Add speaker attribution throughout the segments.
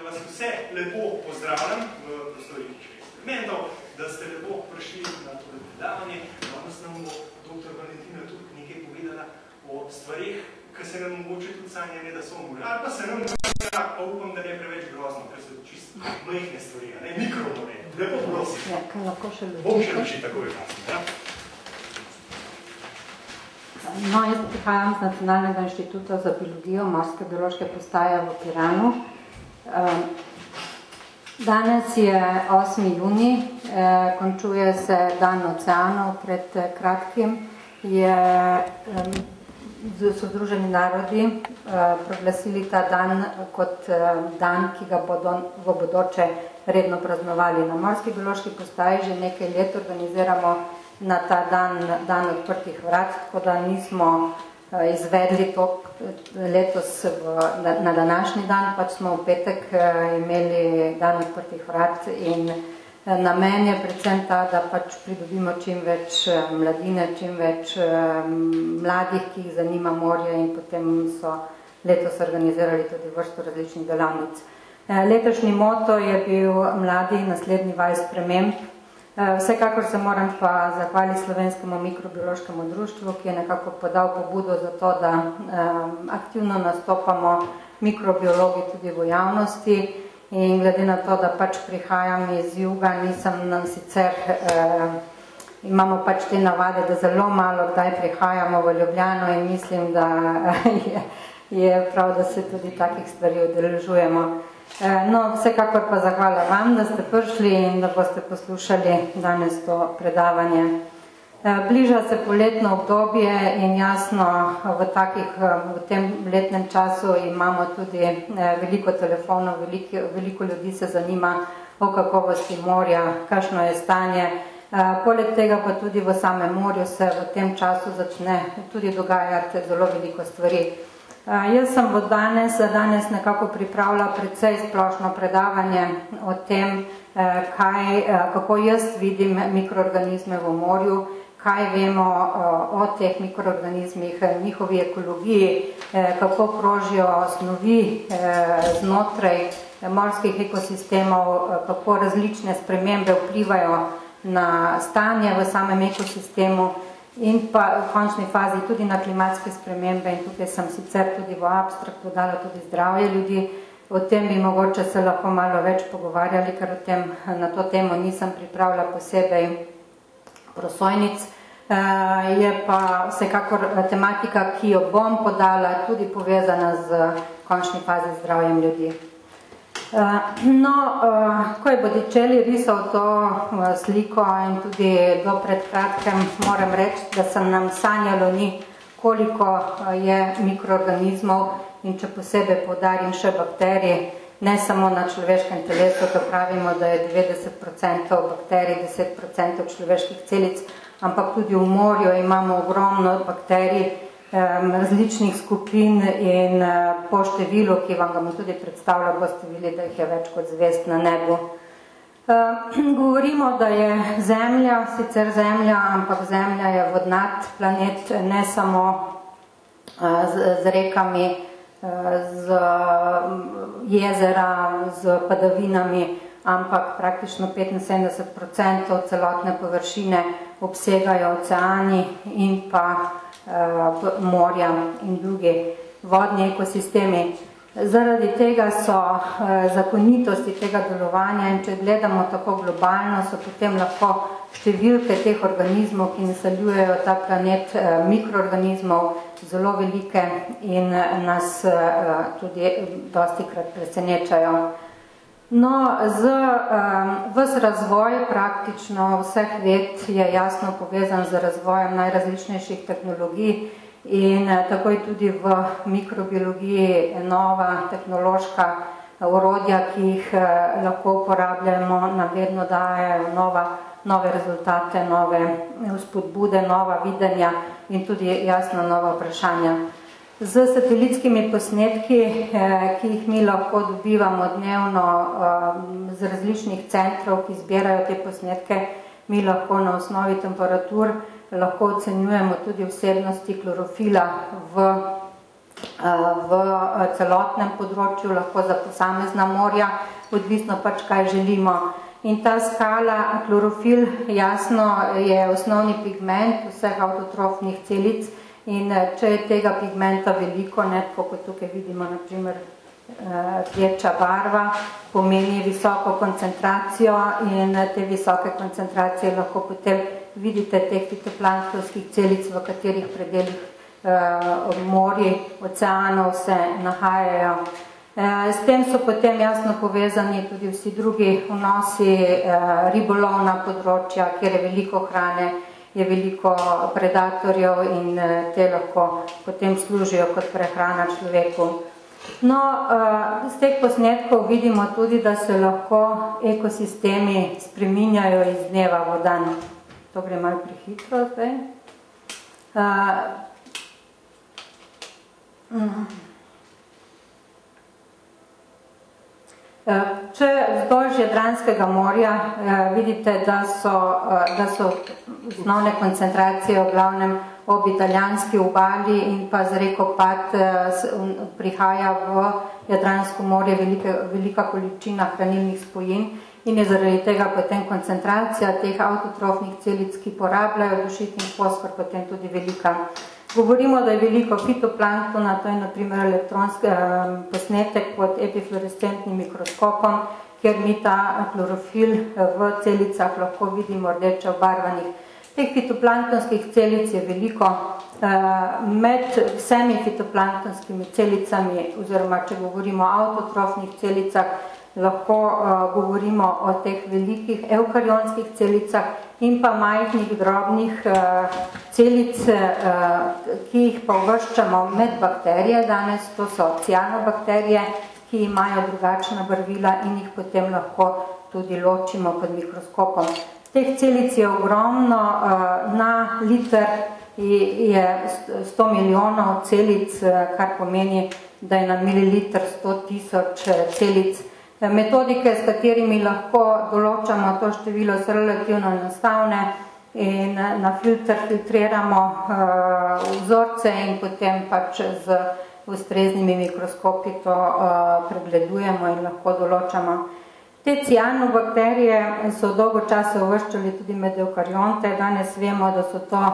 Speaker 1: vas vse lepo pozdravljam v prostorih eksperimentov, da ste lepo prišli na to predavanje. Danes nam bo dr. Valentina tudi nekaj povedala o stvarih, ki se nam mogoče tudi sanja ne, da so mogli. Ali pa se nam pa upam, da ne preveč grozno, ker so čisto majhne stvari, ne mikromore. Lepo prosim.
Speaker 2: Ja, kaj lahko še loči.
Speaker 1: Bom še loči takoj kasno, ja.
Speaker 2: No, jaz prihajam z Nacionalnega inštituta za biologijo Morske biološke postaje v Piranu. Danes je 8. junij, končuje se dan oceanov. Pred kratkim so Združeni narodi proglasili ta dan kot dan, ki ga bodo v bodoče redno praznovali. Na Morski biološki postaji že nekaj let organiziramo na ta dan odprtih vrat, tako da nismo izvedli to letos na današnji dan, pač smo v petek imeli dan odprtih vrat in namen je predvsem ta, da pač pridobimo čim več mladine, čim več mladih, ki jih zanima morje in potem so letos organizirali tudi vrsto različnih delavnic. Letošnji moto je bil Mladi naslednji val sprememb. Vsekakor se moram pa zahvaliti Slovenskemu mikrobiološkemu društvu, ki je nekako podal pobudo za to, da aktivno nastopamo mikrobiologi tudi v javnosti in glede na to, da pač prihajam iz juga, nisem nam sicer, imamo pač te navade, da zelo malo kdaj prihajamo v Ljubljano in mislim, da je prav, da se tudi takih stvari udeležujemo. No, vsekakor pa zahvala vam, da ste prišli in da boste poslušali danes to predavanje. Bliža se poletno obdobje in jasno v tem letnem času imamo tudi veliko telefonov, veliko ljudi se zanima o kakovosti morja, kakšno je stanje. Poleg tega pa tudi v samem morju se v tem času začne tudi dogajati zelo veliko stvari. Jaz sem danes nekako pripravila precej splošno predavanje o tem, kako jaz vidim mikroorganizme v morju, kaj vemo o teh mikroorganizmih, njihovi ekologiji, kako krožijo snovi znotraj morskih ekosistemov, kako različne spremembe vplivajo na stanje v samem ekosistemu in pa v končni fazi tudi na klimatske spremembe in tukaj sem sicer tudi v abstraktu dala tudi zdravje ljudi. O tem bi mogoče se lahko malo več pogovarjali, ker na to temo nisem pripravila posebej prosojnic. Je pa vsekakor tematika, ki jo bom podala, tudi povezana z končni fazi zdravjem ljudi. No, ko je Botticelli risal to sliko in tudi do pred kratkem moram reči, da sem nam sanjalo ni, koliko je mikroorganizmov in če posebej poudarim še bakterij, ne samo na človeškem telesu, ko pravimo, da je 90% bakterij, 10% človeških celic, ampak tudi v morju imamo ogromno bakterij, različnih skupin in po številu, ki vam ga bom tudi predstavila, boste videli, da jih je več kot zvezd na nebu. Govorimo, da je Zemlja, sicer Zemlja, ampak Zemlja je vodnat planet, ne samo z rekami, z jezera, z padavinami, ampak praktično 75% celotne površine obsegajo oceani in pa morja in drugi vodni ekosistemi. Zaradi tega so zakonitosti tega delovanja in če gledamo tako globalno, so potem lahko številke teh organizmov, ki naseljujejo ta planet, mikroorganizmov, zelo velike in nas tudi dostikrat presenečajo. No, ves razvoj praktično vseh ved je jasno povezan z razvojem najrazličnejših tehnologij in tako je tudi v mikrobiologiji nova tehnološka orodja, ki jih lahko uporabljamo, nam vedno dajejo nove rezultate, nove vzpodbude, nova videnja in tudi jasno nova vprašanja. Z satelitskimi posnetki, ki jih mi lahko dobivamo dnevno z različnih centrov, ki zbirajo te posnetke, mi lahko na osnovi temperatur lahko ocenjujemo tudi vsebnosti klorofila v v celotnem področju, lahko za posamezna morja, odvisno pač kaj želimo. In ta skala, klorofil, jasno je osnovni pigment vseh autotrofnih celic in če je tega pigmenta veliko, tako kot tukaj vidimo, naprimer, rdeča barva, pomeni visoko koncentracijo in te visoke koncentracije lahko potem vidite teh fitoplanktonskih celic, v katerih predelih morji, oceanov se nahajajo. S tem so potem jasno povezani tudi vsi drugi vnosi, ribolovna področja, kjer je veliko hrane, je veliko predatorjev in te lahko potem služijo kot prehrana človeku. No, z teh posnetkov vidimo tudi, da se lahko ekosistemi spreminjajo iz dneva v dan. To gre malo prehitro zdaj. Če vzdolž Jadranskega morja vidite, da so osnovne koncentracije v glavnem ob italijanski obali in pa z reko Pat prihaja v Jadransko morje velika količina hranilnih spojin in je zaradi tega potem koncentracija teh autotrofnih celic, ki porabljajo dušik in fosfor, potem tudi velika. Govorimo, da je veliko fitoplanktona, to je na primer elektronski posnetek pod epifluorescentnim mikroskopom, kjer mi ta klorofil v celicah lahko vidimo rdeče obarvanih. Teh fitoplanktonskih celic je veliko. Med vsemi fitoplanktonskimi celicami, oziroma če govorimo o autotrofnih celicah, lahko govorimo o teh velikih eukarionskih celicah in pa majhnih drobnih celic, ki jih pa uvrščamo med bakterije danes, to so cianobakterije, ki imajo drugačna barvila in jih potem lahko tudi ločimo pod mikroskopom. Teh celic je ogromno, na liter je 100 milijonov celic, kar pomeni, da je na mililiter 100.000 celic. Metodike, s katerimi lahko določamo to število, so relativno enostavne in na filter filtriramo vzorce in potem pač z ustreznimi mikroskopi to pregledujemo in lahko določamo. Te cianobakterije so dolgo časa uvrščali tudi med eukarionte. Danes vemo, da so to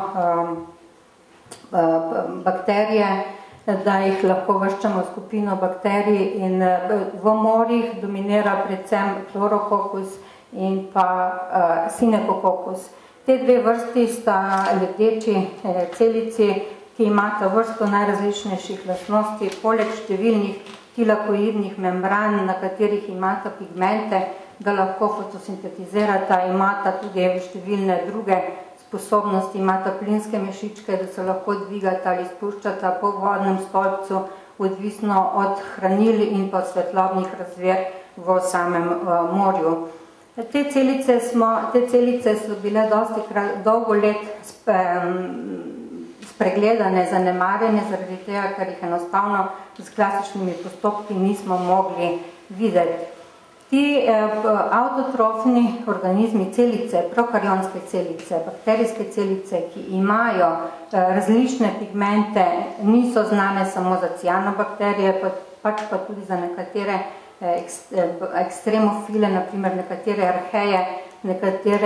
Speaker 2: bakterije, da jih lahko uvrščamo v skupino bakterij in v morjih dominira predvsem chlorococcus in pa Synechococcus. Te dve vrsti sta leteči celici, ki imata vrsto najrazličnejših lastnosti, poleg številnih tilakoidnih membran, na katerih imata pigmente, da lahko fotosintetizirata, imata tudi številne druge sposobnosti, imata plinske mešičke, da se lahko dvigata ali spuščata po vodnem stolpcu, odvisno od hranil in pa svetlobnih razmer v samem morju. Te celice so bile dolgo let spregledane, zanemarjene, zaradi tega, ker jih enostavno s klasičnimi postopki nismo mogli videti. Ti autotrofni organizmi, celice, prokarionske celice, bakterijske celice, ki imajo različne pigmente, niso znane samo za cianobakterije, pač pa tudi za nekatere ekstremofile, naprimer nekatere arheje, nekatere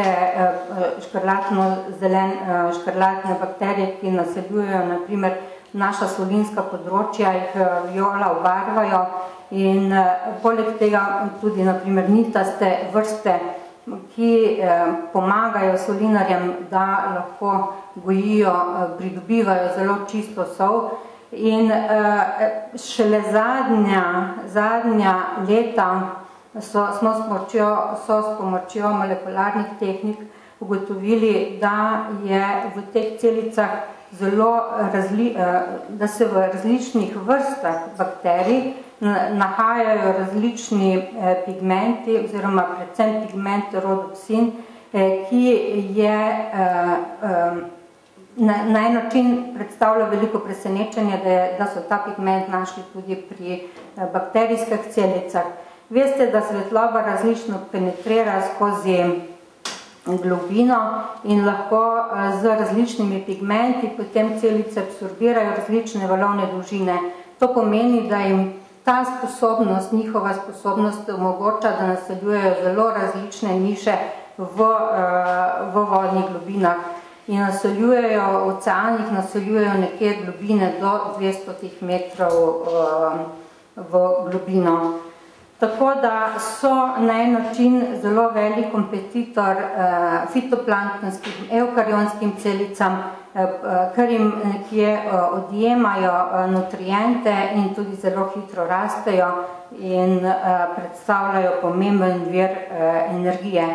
Speaker 2: škrlatne bakterije, ki naseljujejo naprimer naša solinska področja, jih viola obarvajo in poleg tega tudi naprimer nitaste vrste, ki pomagajo solinarjem, da lahko gojijo, pridobivajo zelo čisto sol. In šele zadnja leta smo s pomočjo molekularnih tehnik ugotovili, da je v teh celicah da se v različnih vrstah bakterij nahajajo različni pigmenti, oziroma predvsem pigment rodopsin, ki je na en način predstavlja veliko presenečenje, da so ta pigment našli tudi pri bakterijskih celicah. Veste, da svetloba različno penetrira skozi globino in lahko z različnimi pigmenti potem celice absorbirajo različne valovne dolžine. To pomeni, da jim ta sposobnost, njihova sposobnost omogoča, da naseljujejo zelo različne niše v vodnih globinah in naseljujejo v oceanih, naseljujejo nekje globine do 200 metrov v globino. Tako da so na en način zelo velik kompetitor fitoplanktonskim, eukaryonskim celicam, kar jim nekje odjemajo nutriente in tudi zelo hitro rastejo in predstavljajo pomemben vir energije.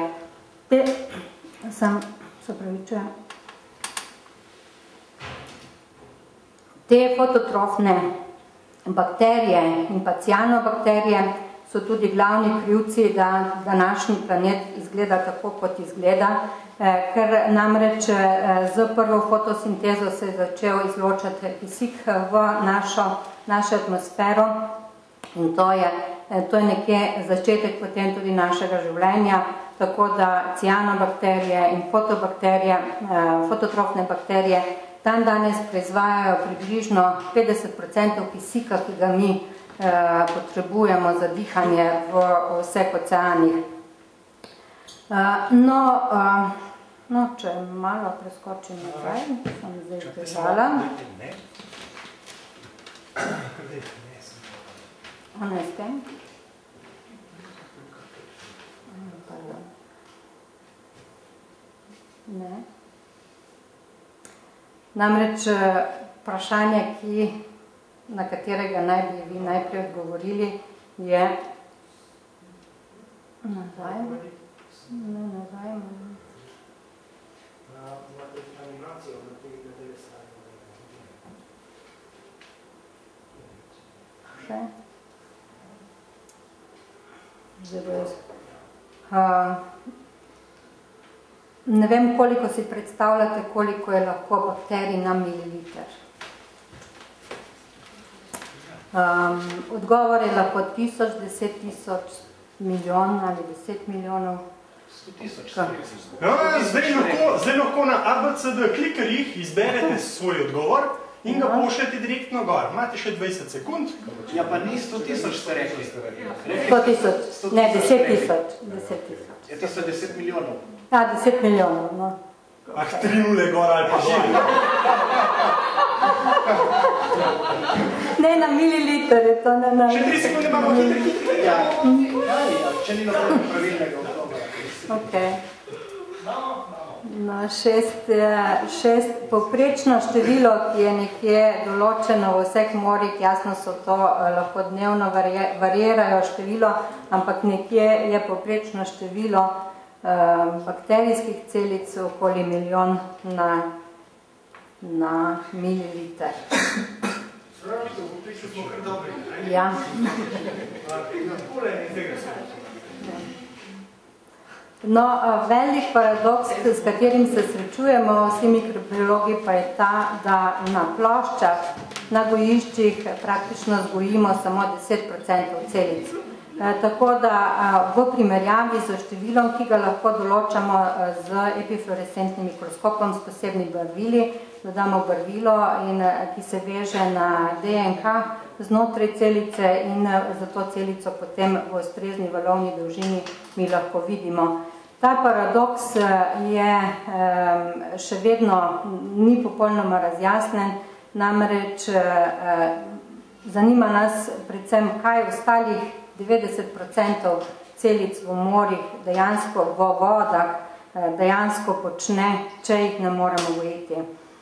Speaker 2: Te fototrofne bakterije in pa cianobakterije so tudi glavni krivci, da današnji planet izgleda tako, kot izgleda, ker namreč z prvo fotosintezo se je začel izločati kisik v našo atmosfero in to je nekje začetek potem tudi našega življenja, tako da cianobakterije in fototrofne bakterije dan danes proizvajajo približno 50% kisika, ki ga mi potrebujemo za dihanje v vseh oceanih. No, če malo preskočim naprej, sem zdaj težala. Ono je s tem? Ne. Namreč vprašanje, na katerega naj bi vi najprej odgovorili, je nazaj. Še? Ne vem, koliko si predstavljate, koliko je lahko bakterij na mililiter. Odgovor je lahko 1000, 10 000, milijon ali 10 milijonov.
Speaker 3: 100 000.
Speaker 1: Zdaj lahko na ABCD klikerjih izberete svoj odgovor in ga pošljete direktno gor. Imate še 20 sekund.
Speaker 3: Ja, pa ni 100 000 ste rekli.
Speaker 2: 100 000, ne, 10 000.
Speaker 3: Je to so 10 milijonov.
Speaker 2: Ja, 10 milijonov, no.
Speaker 1: 3 nule gor ali pa gor.
Speaker 2: Ne na mililiter je to, ne na...
Speaker 1: Še 3 sekunde imamo hitri.
Speaker 3: Ja, če ni napravo pravilnega odgovora.
Speaker 2: Ok. No, 6, povprečno število, ki je nekje določeno v vseh morjih, jasno so to, lahko dnevno varirajo število, ampak nekje je povprečno število bakterijskih celic okoli 1 milijon na mililiter. Ja. No, velik paradoks, s katerim se srečujemo vsi mikrobiologi, pa je ta, da na ploščah, na gojiščih praktično zgojimo samo 10% celic. Tako da v primerjavi z številom, ki ga lahko določamo z epifluorescentnim mikroskopom, s posebnimi barvili, dodamo barvilo, ki se veže na DNK znotraj celice in za to celico potem v ustrezni valovni dolžini mi lahko vidimo. Ta paradoks je še vedno ni popolnoma razjasnen, namreč zanima nas predvsem, kaj ostalih 90% celic v morjih, dejansko v vodah, dejansko počne, če jih ne moremo gojiti.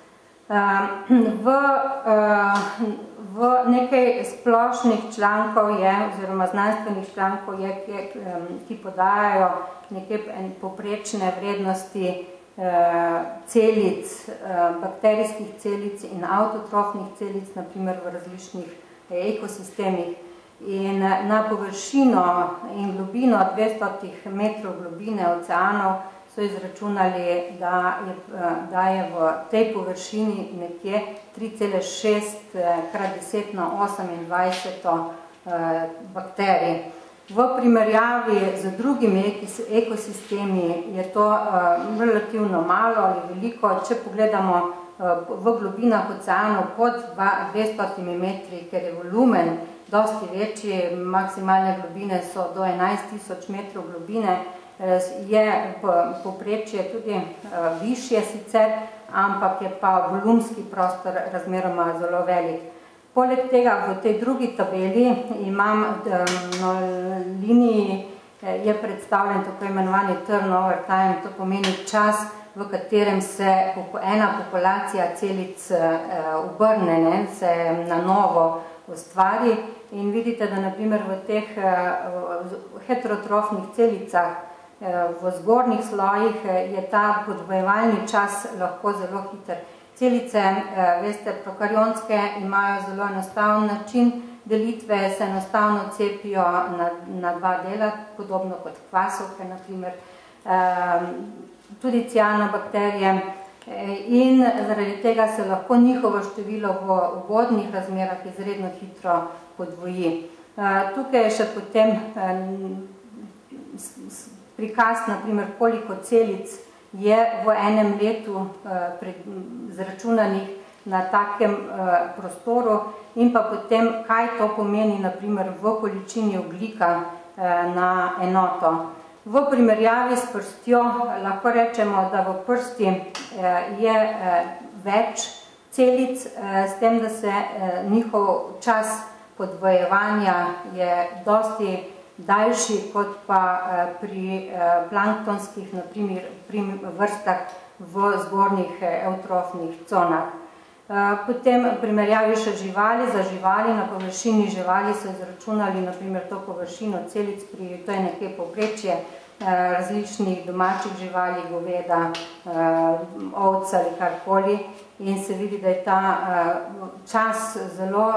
Speaker 2: V nekaj splošnih člankov je, oziroma znanstvenih člankov je, ki podajajo nekaj povprečne vrednosti celic, bakterijskih celic in autotrofnih celic, naprimer v različnih ekosistemih. In na površino in globino 200 metrov globine oceanov so izračunali, da je v tej površini nekje 3,6 krat 10 na 28 bakterij. V primerjavi z drugimi ekosistemi je to relativno malo ali veliko. Če pogledamo v globinah oceanov pod 200 metri, ker je volumen dosti večji, maksimalne globine so do 11.000 metrov globine, je povprečje tudi višje sicer, ampak je pa volumski prostor razmeroma zelo velik. Poleg tega v tej drugi tabeli imam na liniji je predstavljen tako imenovani turnover time, to pomeni čas, v katerem se ena populacija celic obrne, se na novo ustvari in vidite, da na primer v teh heterotrofnih celicah v zgornjih slojih je ta podvojevalni čas lahko zelo hiter. Celice, veste, prokarionske imajo zelo enostaven način delitve, se enostavno cepijo na dva dela, podobno kot kvasovke, na primer, tudi cianobakterije in zaradi tega se lahko njihovo število v ugodnih razmerah izredno hitro podvoji. Tukaj je še potem prikaz, na primer, koliko celic je v enem letu zračunanih na takem prostoru in pa potem, kaj to pomeni, na primer, v količini ogljika na enoto. V primerjavi s prstjo lahko rečemo, da v prsti je več celic, s tem, da se njihov čas podvojevanja je dosti daljši kot pa pri planktonskih, na primer, vrstah v zgornjih eutrofnih conah. Potem primerjavi še živali. Za živali na površini živali so izračunali na primer to površino celic, to je nekje povprečje različnih domačih živali, goveda, ovca ali karkoli in se vidi, da je ta čas zelo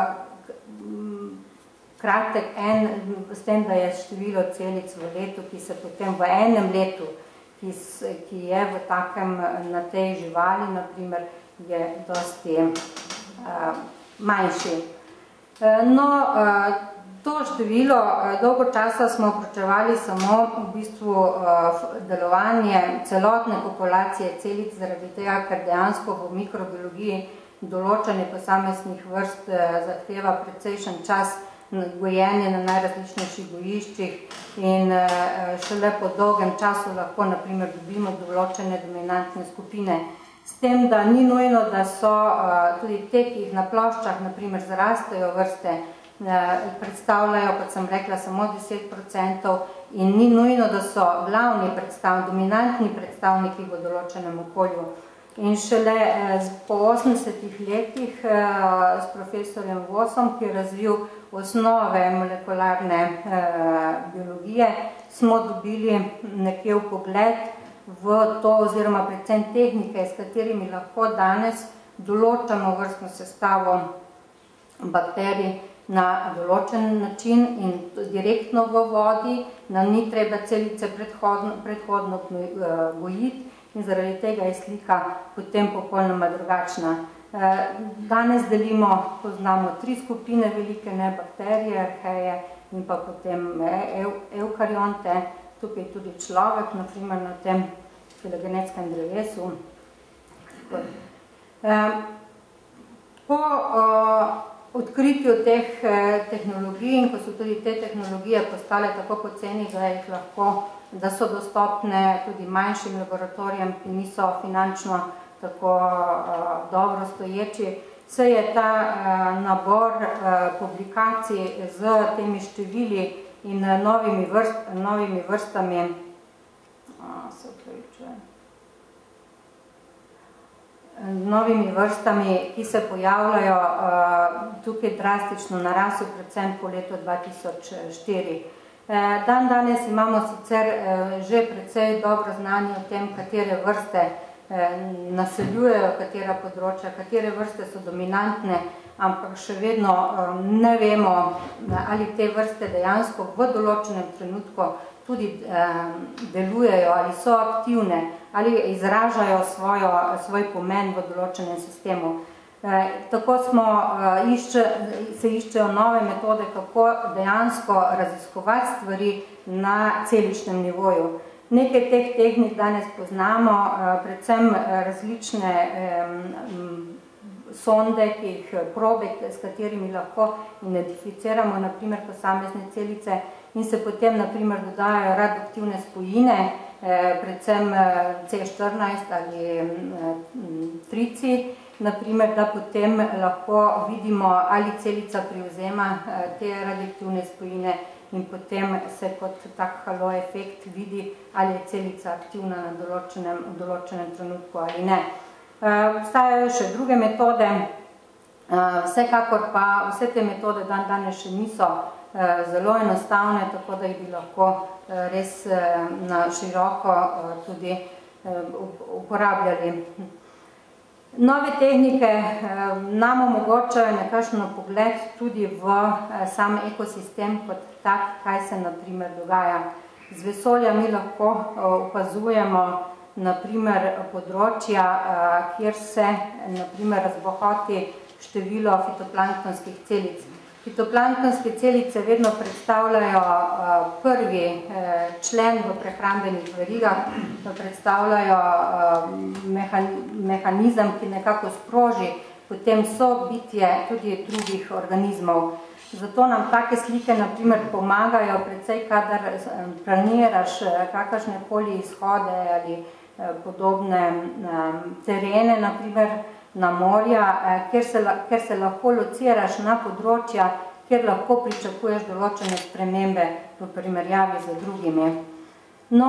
Speaker 2: kratek, s tem, da je število celic v letu, ki se potem v enem letu, ki je v takem, na tej živali, na primer, je dosti manjši. No, to število dolgo časa smo proučevali samo v bistvu delovanje celotne populacije celic, zaradi tega, ker dejansko v mikrobiologiji določanje posameznih vrst zahteva precejšen čas gojenje na najrazličnejših gojiščih in šele po dolgem času lahko, na primer, dobimo določene dominantne skupine. S tem, da ni nujno, da so tudi te, ki jih na ploščah, na primer, zarastejo vrste, predstavljajo, kot sem rekla, samo 10% in ni nujno, da so glavni dominantni predstavniki v določenem okolju. In šele po 80 letih s profesorjem Vossom, ki je razvil osnove molekularne biologije, smo dobili nekje vpogled v to oziroma predvsem tehnike, s katerimi lahko danes določamo vrstno sestavo bakterij na določen način in direktno v vodi, nam ni treba celice predhodno gojiti in zaradi tega je slika potem popolnoma drugačna. Danes delimo, poznamo 3 skupine velike, bakterije, arheje in pa potem eukarionte. Tukaj tudi človek, na primer, na tem filogenetskem drevesu. Po odkritju teh tehnologij in ko so tudi te tehnologije postale tako poceni, da so dostopne tudi manjšim laboratorijem, ki niso finančno tako dobro stoječi, se je ta nabor publikacij z temi števili in novimi vrstami ki se pojavljajo tukaj drastično narasel, predvsem po letu 2004. Danes imamo sicer že precej dobro znanje o tem, katere vrste naseljujejo katera področja, katere vrste so dominantne, ampak še vedno ne vemo, ali te vrste dejansko v določenem trenutku tudi delujejo, ali so aktivne, ali izražajo svoj pomen v določenem sistemu. Tako se iščejo nove metode, kako dejansko raziskovati stvari na celičnem nivoju. Nekaj teh tehnik danes poznamo, predvsem različne sonde, probe, s katerimi lahko identificiramo naprimer posamezne celice in se potem naprimer dodajajo radioaktivne spojine, predvsem C14 ali trici, naprimer, da potem lahko vidimo, ali celica privzema te radioaktivne spojine in potem se kot tak halo efekt vidi, ali je celica aktivna na določenem trenutku ali ne. Obstajajo še druge metode, vsekakor pa vse te metode danes še niso zelo enostavne, tako da jih bi lahko res na široko tudi uporabljali. Nove tehnike nam omogočajo nekakšen pogled tudi v sam ekosistem kot tak, kaj se naprimer dogaja. Z vesolja mi lahko opazujemo naprimer področja, kjer se naprimer razbohoti število fitoplanktonskih celic. Fitoplanktonske celice vedno predstavljajo prvi člen v prehrambenih verigah, predstavljajo mehanizem, ki nekako sproži potem sobitje tudi drugih organizmov. Zato nam take slike naprimer pomagajo, predvsej kadar planiraš kakršne koli izhode ali podobne terene, naprimer na morja, kjer se lahko lociraš na področja, kjer lahko pričakuješ določene spremembe v primerjavi z drugimi. No,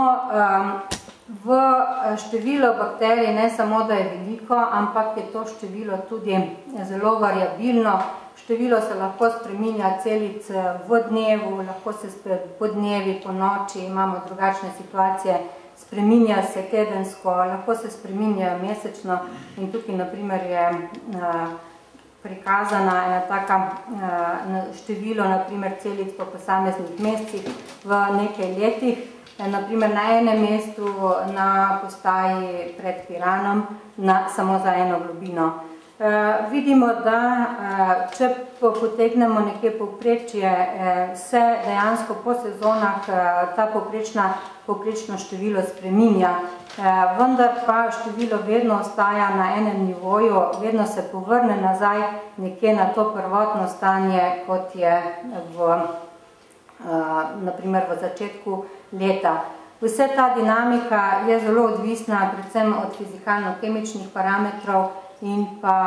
Speaker 2: v število bakterij ne samo, da je veliko, ampak je to število tudi zelo variabilno. Število se lahko spreminja celic v dnevu, lahko se po dnevi, po noči, imamo drugačne situacije, spreminja se tedensko, lahko se spreminja mesečno in tukaj naprimer je prikazana ena taka število naprimer celic po posameznih mesecih v nekaj letih, naprimer na enem mestu na postaji pred Piranom samo za eno globino. Vidimo, da če potegnemo nekje povprečje, se dejansko po sezonah ta povprečno število spreminja, vendar pa število vedno ostaja na enem nivoju, vedno se povrne nazaj nekje na to prvotno stanje, kot je naprimer v začetku leta. Vse ta dinamika je zelo odvisna predvsem od fizikalno-kemičnih parametrov in pa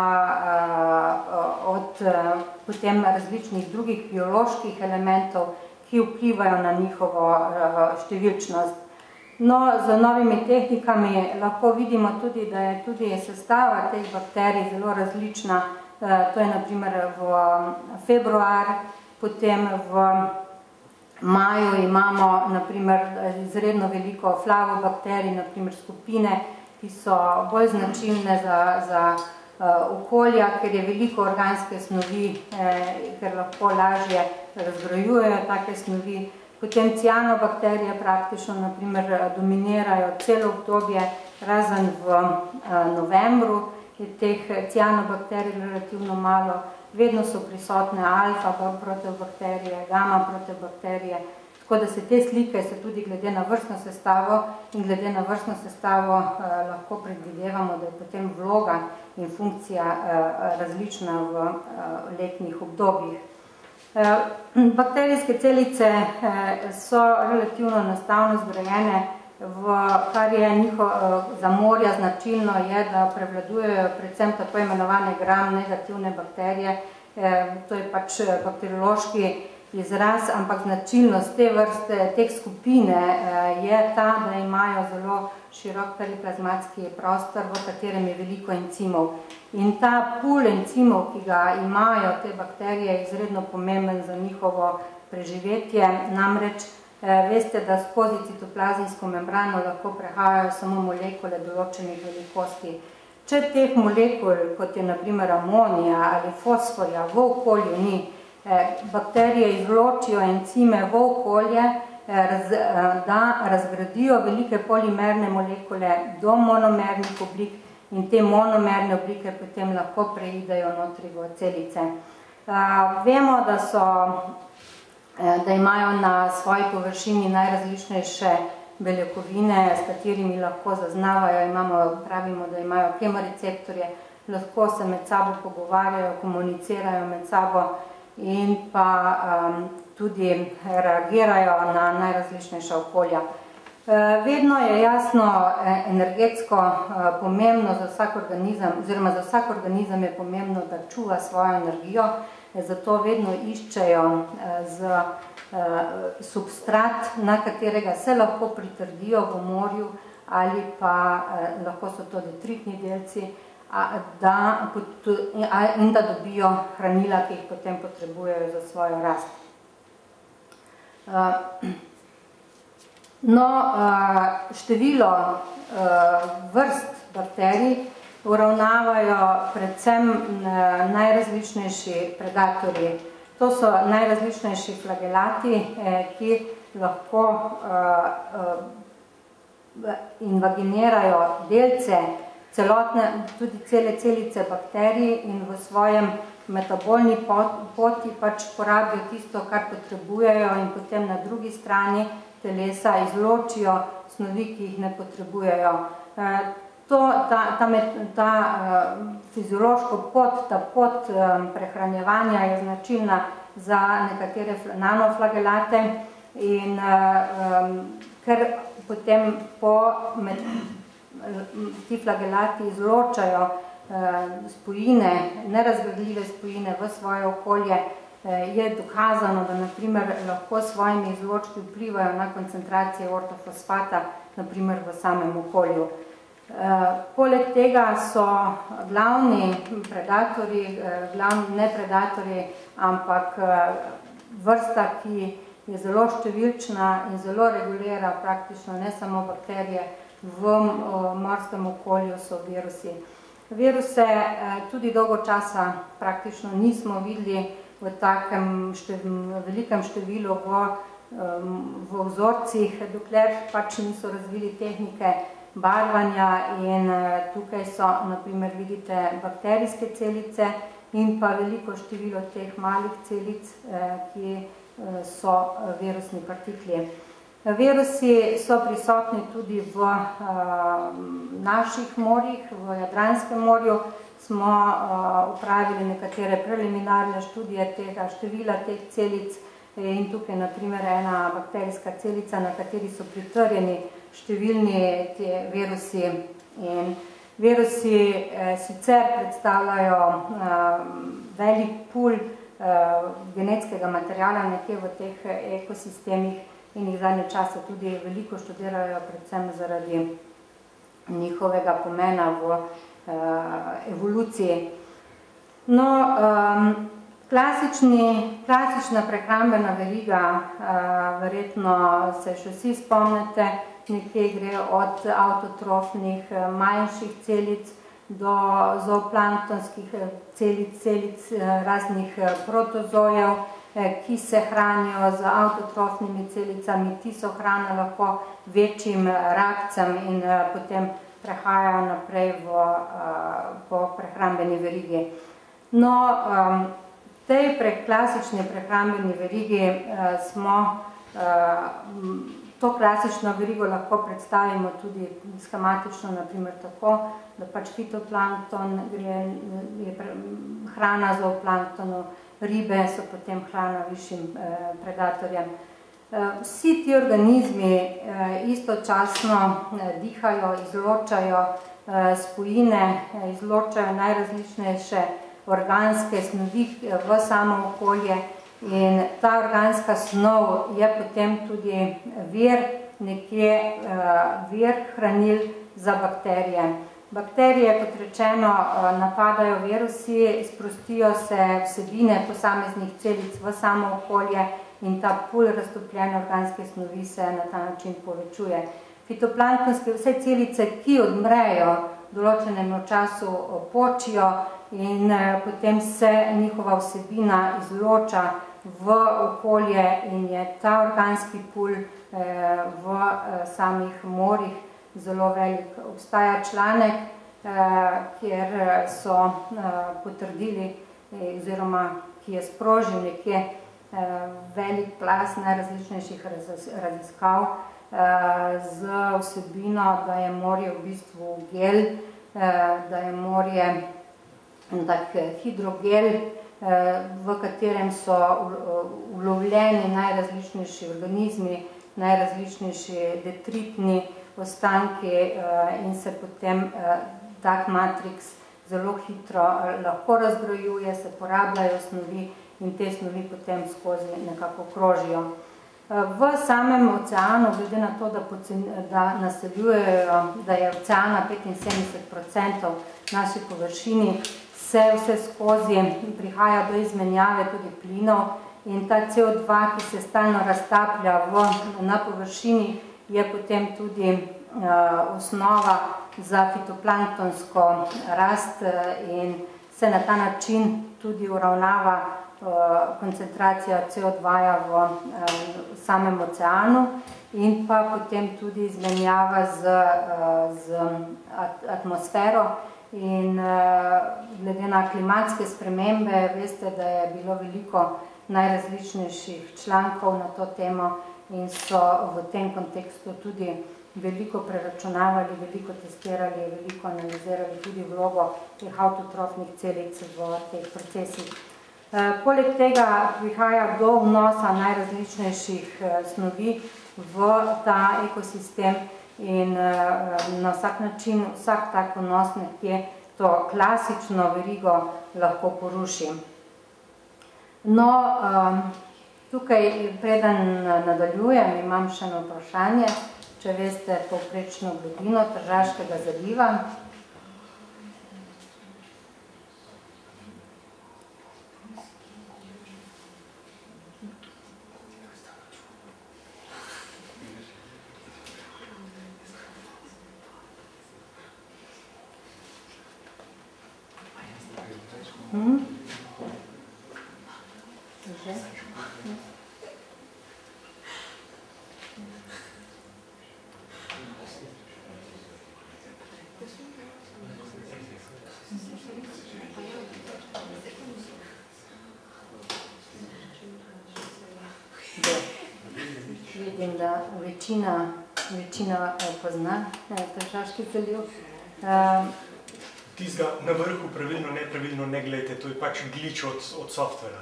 Speaker 2: od potem različnih drugih bioloških elementov, ki vplivajo na njihovo številčnost. No, z novimi tehnikami lahko vidimo tudi, da je tudi sestava teh bakterij zelo različna. To je naprimer v februar, potem v maju imamo naprimer izredno veliko flavobakterij, naprimer skupine, ki so bolj značilne za okolja, ker je veliko organske snovi, ker lahko lažje razgrajujejo take snovi. Potem cianobakterije praktično naprimer dominirajo celo obdobje, razen v novembru je teh cianobakterij relativno malo, vedno so prisotne alfa protobakterije, gamma protobakterije, tako da se te slike se tudi glede na vrstno sestavo in glede na vrstno sestavo lahko predvidevamo, da je potem vloga in funkcija različna v letnih obdobjih. Bakterijske celice so relativno enostavno zgrajene, kar je za morja značilno je, da prevladujejo predvsem tako imenovane gram-negativne bakterije. To je pač bakteriološki izraz, ampak značilnost te vrste, teh skupine je ta, da imajo zelo širok periplazmatski prostor, v katerem je veliko encimov. In ta pool encimov, ki ga imajo te bakterije, je izredno pomemben za njihovo preživetje. Namreč veste, da skozi citoplazijsko membrano lahko prehajajo samo molekule določenih velikosti. Če teh molekul, kot je naprimer amonija ali fosforja, v okolju ni, bakterije izločijo encime v okolje, da razgradijo velike polimerne molekule do monomernih oblik in te monomerne oblike potem lahko preidejo notri v celice. Vemo, da imajo na svoji površini najrazličnejše beljakovine, s katerimi lahko zaznavajo, pravimo, da imajo kemoreceptorje, lahko se med sabo pogovarjajo, komunicirajo med sabo in pa tudi reagirajo na najrazličnejša okolja. Vedno je jasno energetsko pomembno za vsak organizem, oziroma za vsak organizem je pomembno, da čuva svojo energijo, zato vedno iščejo substrat, na katerega se lahko pritrdijo v morju ali pa lahko so to detritni delci in da dobijo hranila, ki jih potem potrebujejo za svojo rast. Število vrst bakterij uravnavajo predvsem najrazličnejši predatorji. To so najrazličnejši flagelati, ki lahko invaginirajo delce, tudi cele celice bakterij in v svojem metabolni poti pač porabijo tisto, kar potrebujejo in potem na drugi strani telesa izločijo snovi, ki jih ne potrebujejo. Ta fiziološko pot, ta pot prehranjevanja je značilna za nekatere nanoflagelate in ker potem ti flagelati izločajo spojine, nerazgradljive spojine v svoje okolje, je dokazano, da naprimer lahko s svojimi izločki vplivajo na koncentracije ortofosfata, naprimer v samem okolju. Poleg tega so glavni predatorji, ne predatorji, ampak vrsta, ki je zelo številčna in zelo regulira praktično ne samo bakterije v morskem okolju, so virusi. Viruse tudi dolgo časa praktično nismo videli v takem velikem številu v vzorcih, dokler pač niso razvili tehnike barvanja in tukaj so, naprimer, vidite bakterijske celice in pa veliko število teh malih celic, ki so virusni partikli. Virusi so prisotni tudi v naših morjih, v Jadranskem morju. Smo upravili nekatere preliminarne študije tega števila teh celic in tukaj naprimer ena bakterijska celica, na kateri so pritrjeni številni te virusi. In virusi sicer predstavljajo velik pul genetskega materijala nekje v teh ekosistemih in jih zadnje čase tudi veliko študirajo, predvsem zaradi njihovega pomena v evoluciji. Klasična prehrambena veriga, verjetno se še vsi spomnite, nekje gre od autotrofnih manjših celic do zooplanktonskih celic raznih protozojev, ki se hranijo z autotrofnimi celicami. Ti so hrana lahko večjim rakcem in potem prehajajo naprej po prehrambeni verigi. V tej klasični prehrambeni verigi to klasično verigo lahko predstavimo tudi schematično, naprimer tako, da pač fitoplankton je hrana zooplanktonu, ribe so potem hrana višjim predatorjem. Vsi ti organizmi istočasno dihajo, izločajo spojine, izločajo najrazličnejše organske snovi v samo okolje in ta organska snov je potem tudi vir hranil za bakterije. Bakterije, kot rečeno, napadajo virusi, sprostijo se vsebine posameznih celic v samo okolje in ta pul raztopljene organske snovi se na ta način povečuje. Fitoplanktonske vse celice, ki odmrejo v določenem času, počijo in potem se njihova vsebina izloča v okolje in je ta organski pul v samih morjih zelo velik. Obstaja članek kjer so potrdili, oziroma ki je sprožil nekje velik plas najrazličnejših raziskav z vsebino, da je morje v bistvu gel, da je morje tak hidrogel, v katerem so ulovljeni najrazličnejši organizmi, najrazličnejši detritni ostanki in se potem tak matriks zelo hitro lahko razgrajuje, se porabljajo snovi in te snovi potem skozi nekako krožijo. V samem oceanu, glede na to, da naseljujejo, da je oceana 75% naši površini, se vse skozi prihaja do izmenjave tudi plinov in ta CO2, ki se stalno raztaplja na površini, je potem tudi osnova za fitoplanktonsko rast in se na ta način tudi uravnava koncentracija CO2 v samem oceanu in pa potem tudi izmenjava z atmosfero. In glede na klimatske spremembe, veste, da je bilo veliko najrazličnejših člankov na to temo in so v tem kontekstu tudi veliko preračunavali, veliko testirali, veliko analizirali tudi vlogo teh autotrofnih celic v teh procesih. Poleg tega prihaja do vnosa najrazličnejših snovi v ta ekosistem in na vsak način, vsak tak vnos nekje to klasično verigo lahko poruši. No, tukaj preden nadaljujem, imam še eno vprašanje, če veste povprečno globino Tržaškega zaliva. Vidim, da večina pozna Tržaški zaliv.
Speaker 1: Tizga na vrhu pravilno, nepravilno ne gledajte, to je pač glitch od softvera.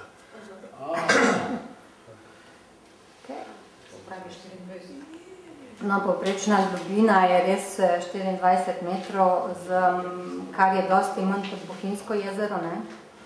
Speaker 2: No, povprečna globina je res 24 metrov, kar je dosti manj kot Bohinjsko jezero, ne?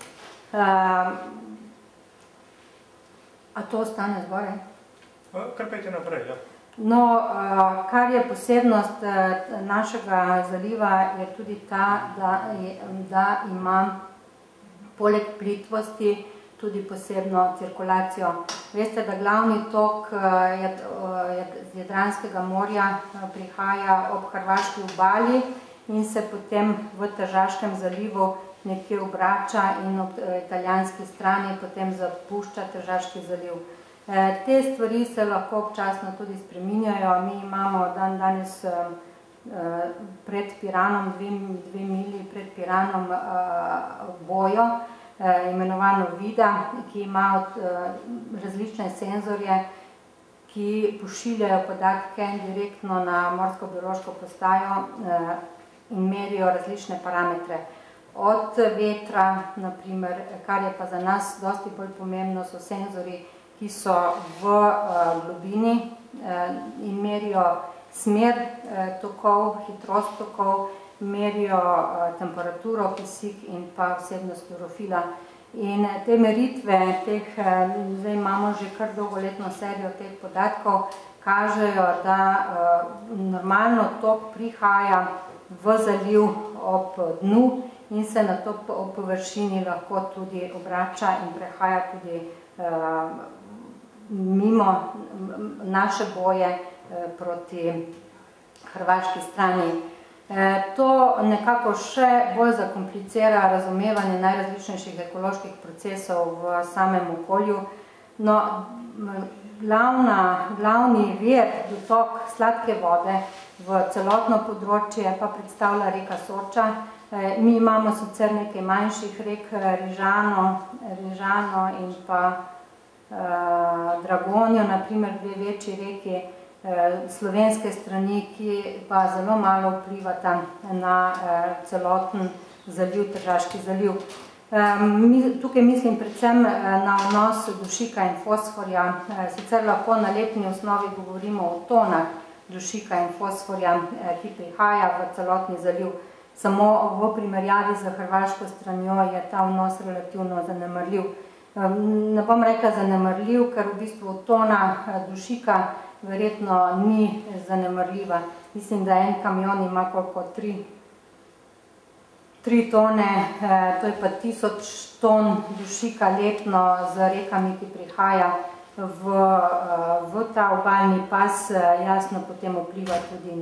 Speaker 2: A to ostane zgoraj?
Speaker 1: Kar pejte naprej, ja.
Speaker 2: No, kar je posebnost našega zaliva, je tudi ta, da ima poleg plitvosti tudi posebno cirkulacijo. Veste, da glavni tok Jadranskega morja prihaja ob hrvaški obali in se potem v Tržaškem zalivu nekje obrača in ob italijanski strani potem zapušča Tržaški zaliv. Te stvari se lahko občasno tudi spreminjajo. Mi imamo danes pred Piranom, 2 milji pred Piranom bojo, imenovano Vida, ki ima različne senzorje, ki pošiljajo podatke direktno na morsko-biološko postajo in merijo različne parametre. Od vetra, naprimer, kar je pa za nas dosti bolj pomembno, so senzori, ki so v globini in merijo smer tokov, hitrost tokov, merijo temperaturo, kisik in pa vsebnost klorofila. In te meritve, zdaj imamo že kar dolgoletno serijo teh podatkov, kažejo, da normalno tok prihaja v zaliv ob dnu in se na to površini lahko tudi obrača in prehaja tudi mimo naše boje proti hrvaški strani. To nekako še bolj zakomplicira razumevanje najrazličnejših ekoloških procesov v samem okolju. No, glavni vir, dotok sladke vode v celotno področje pa predstavlja reka Soča. Mi imamo sicer nekaj manjših rek, Rižano in pa Dragonijo, naprimer dve večji reki slovenske strani, ki pa zelo malo vplivata na celoten zaliv, Tržaški zaliv. Tukaj mislim predvsem na odnos dušika in fosforja. Sicer lahko na letni osnovi govorimo o tonah dušika in fosforja, ki prihaja v celotni zaliv. Samo v primerjavi z hrvaško stranjo je ta vnos relativno zanemarljiv. Ne bom rekla zanemarljiv, ker v bistvu tona dušika verjetno ni zanemarljiva. Mislim, da en kamion ima koliko 3 tone, to je pa 1000 ton dušika letno z rekami, ki prihaja v ta obalni pas, jasno potem vpliva tudi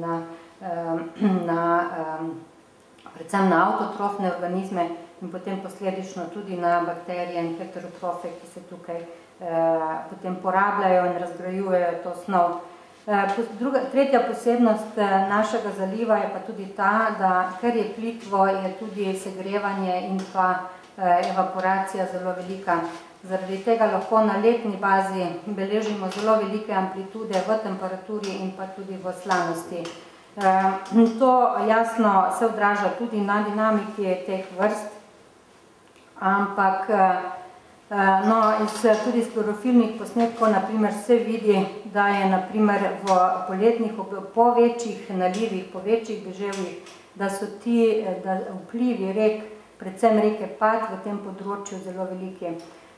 Speaker 2: predvsem na avtotrofne organizme in potem posledično tudi na bakterije in heterotrofe, ki se tukaj potem porabljajo in razgrajujejo to snov. Tretja posebnost našega zaliva je pa tudi ta, da ker je plitvo, je tudi segrevanje in pa evaporacija zelo velika. Zaradi tega lahko na letni bazi beležimo zelo velike amplitude v temperaturi in pa tudi v slanosti. To jasno se odraža tudi na dinamiki teh vrst, ampak tudi iz klorofilnih posnetkov naprimer se vidi, da je naprimer v poletnih, po večjih nalivih, po večjih deževjih, da so ti vplivi rek, predvsem reke Pad v tem področju zelo veliki.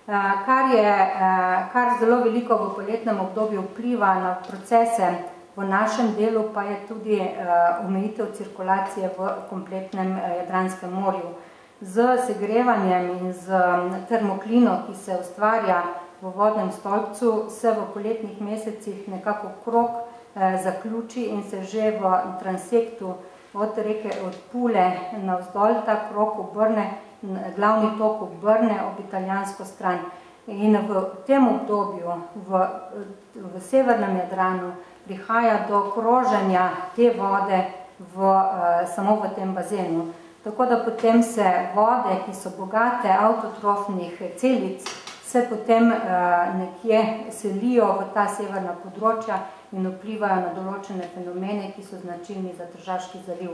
Speaker 2: Kar zelo veliko v poletnem obdobju vpliva na procese v našem delu, pa je tudi omejitev cirkulacije v kompletnem Jadranskem morju. Z segrevanjem in z termoklino, ki se ustvarja v vodnem stolpcu, se v poletnih mesecih nekako krog zaključi in se že v transektu od reke, od Pule navzdolj ta krog obrne, glavni tok obrne ob italijansko stran. In v tem obdobju, v severnem Jadranu, prihaja do kroženja te vode samo v tem bazenu. Tako da potem se vode, ki so bogate avtotrofnih celic, se potem nekje selijo v ta severna področja in vplivajo na določene fenomene, ki so značilni za Tržaški zaliv.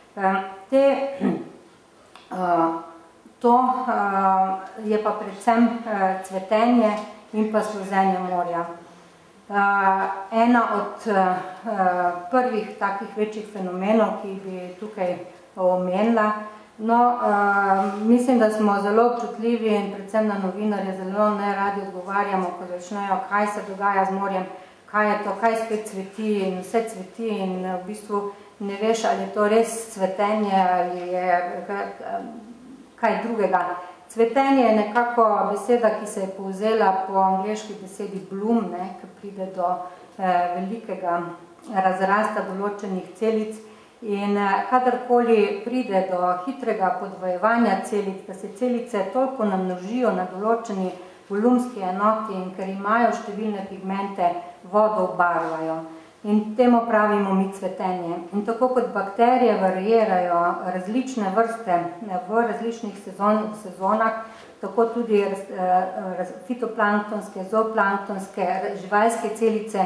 Speaker 2: To je pa predvsem cvetenje in pa sluzenje morja. Ena od prvih takih večjih fenomenov, ki bi tukaj omenila. Mislim, da smo zelo občutljivi in predvsem na novinarje zelo neradi odgovarjamo, ko začnejo, kaj se dogaja z morjem, kaj je to, kaj spet cveti in vse cveti in v bistvu ne veš, ali je to res cvetenje ali je kaj drugega. Cvetenje je nekako beseda, ki se je povzela po angleški besedi bloom, ki pride do velikega razrasta določenih celic. In kadarkoli pride do hitrega podvojevanja celic, da se celice toliko namnožijo na določeni volumski enoti in ker imajo številne pigmente, vodo obarvajo. In temu pravimo mi cvetenje. In tako kot bakterije variirajo različne vrste v različnih sezonah, tako tudi fitoplanktonske, zooplanktonske, živalske celice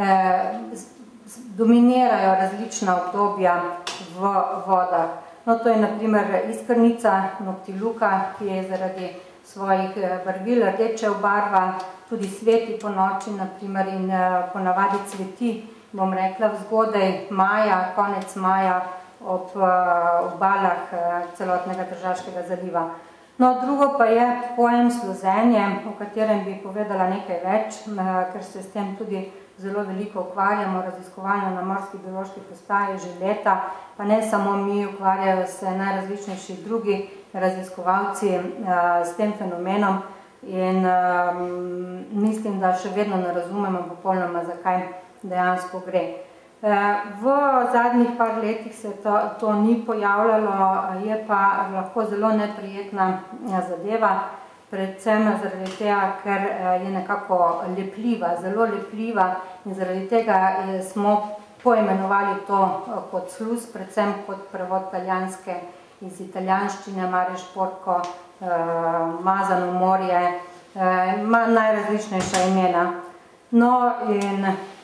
Speaker 2: dominirajo različna obdobja v vodah. To je na primer iskrnica, noktiluka, ki je zaradi svojih barvil rdeče obarva, tudi sveti po noči, na primer, in ponavadi cveti, bom rekla, zgodaj maja, konec maja ob obalah celotnega Tržaškega zaliva. Drugo pa je pojem sluzenje, o katerem bi povedala nekaj več, ker se s tem tudi zelo veliko ukvarjamo, raziskovalno na Morski biološki postaji že leta, pa ne samo mi, ukvarjajo se najrazličnejši drugi raziskovalci s tem fenomenom in mislim, da še vedno ne razumemo popolnoma, zakaj dejansko gre. V zadnjih par letih se to ni pojavljalo, je pa lahko zelo neprijetna zadeva, predvsem zaradi tega, ker je nekako lepljiva, zelo lepljiva in zaradi tega smo poimenovali to kot sluz, predvsem kot prevod italijanske iz italijanščine, Mare Športko, Mazano morje, ima najrazličnejša imena. No in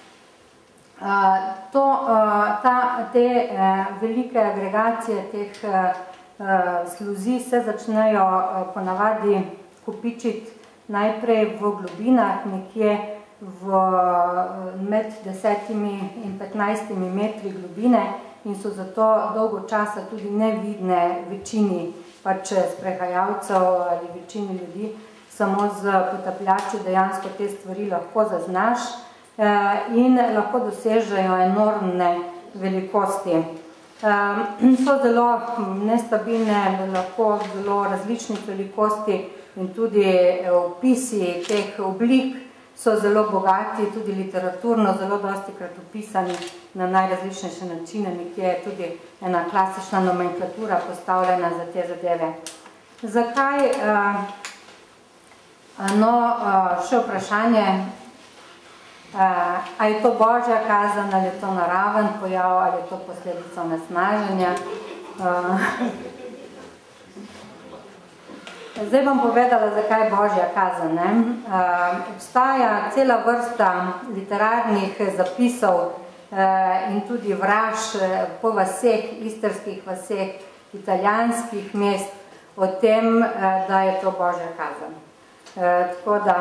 Speaker 2: te velike agregacije teh sluzi se začnejo ponavadi kopičiti najprej v globinah, nekje med 10 in 15 metri globine in so zato dolgo časa tudi nevidne večini pač sprehajalcev ali večini ljudi. Samo z potapljači dejansko te stvari lahko zaznaš in lahko dosežejo enormne velikosti. So zelo nestabilne, lahko zelo različnih velikosti in tudi opisi teh oblik so zelo bogati, tudi literaturno, zelo dostikrat opisani na najrazličnejše načine, nekje je tudi ena klasična nomenklatura postavljena za te zadeve. Zakaj? No, še vprašanje, ali je to božja kazen, ali je to naraven pojav, ali je to posledica onesnaženja. Zdaj bom povedala, zakaj je božja kazen. Obstaja cela vrsta literarnih zapisov in tudi vraž po vaseh, istrskih vaseh, italijanskih mest o tem, da je to božja kazen. Tako da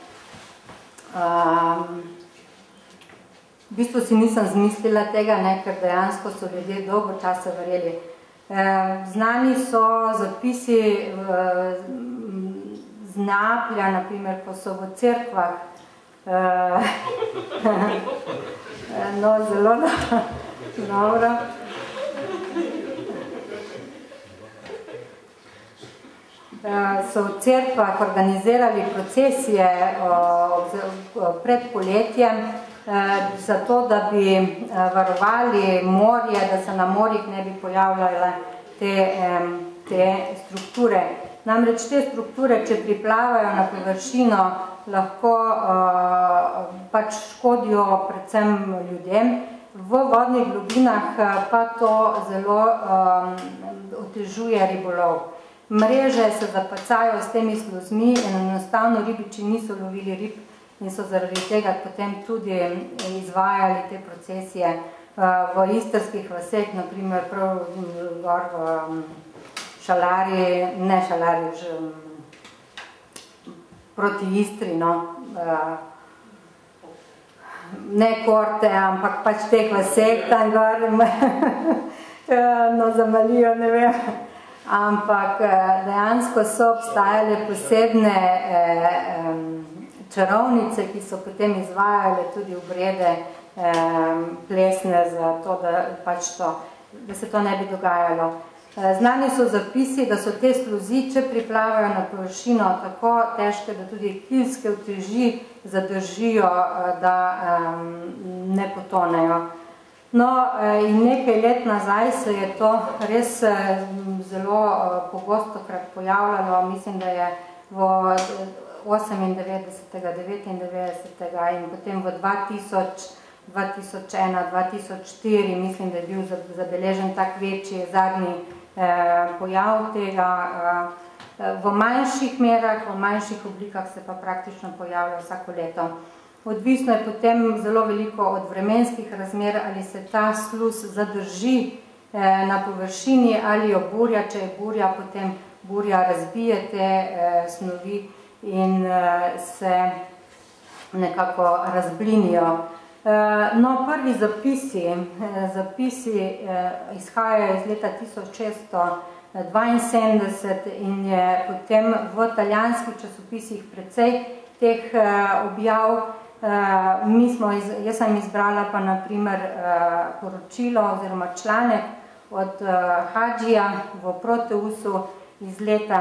Speaker 2: v bistvu si nisem zmislila tega, ker dejansko so ljudje dolgo časa verjeli. Znani so zapisi z Neaplja, naprimer, ko so v cerkvah. No, zelo dobro. So v cerkvah organizirali procesije pred poletjem, zato, da bi varovali morje, da se na morjih ne bi pojavljale te strukture. Namreč te strukture, če priplavajo na površino, lahko pač škodijo predvsem ljudem. V vodnih globinah pa to zelo otežuje ribolov. Mreže se zapacajo s temi sluzmi in enostavno ribiči niso lovili rib in so zaradi tega potem tudi izvajali te procesije v istrskih vaseh, naprimer prav gor v Šalari, ne Šalari, proti Istri, no. Ne Korte, ampak pač teh vaseh tam gor, no za Malijo, ne vem. Ampak dejansko so obstajale posebne čarovnice, ki so potem izvajale tudi obrede plesne za to, da se to ne bi dogajalo. Znani so zapisi, da so te sluzi, če priplavajo na površino, tako težke, da tudi kilske uteži zadržijo, da ne potonejo. No, in nekaj let nazaj se je to res zelo pogostokrat pojavljalo, mislim, da je v 98., 99. in potem v 2000, 2001, 2004, mislim, da je bil zabeležen tak večji zadnji pojav tega. V manjših merah, v manjših oblikah se pa praktično pojavlja vsako leto. Odvisno je potem zelo veliko od vremenskih razmer, ali se ta sluz zadrži na površini ali jo burja. Če je burja, potem burja razbije te snovi in se nekako razblinijo. No, prvi zapisi izhajajo iz leta 1672 in je potem v italijanskih časopisih precej teh objav. Jaz sem izbrala pa naprimer poročilo oziroma članek od Hadžija v Proteusu iz leta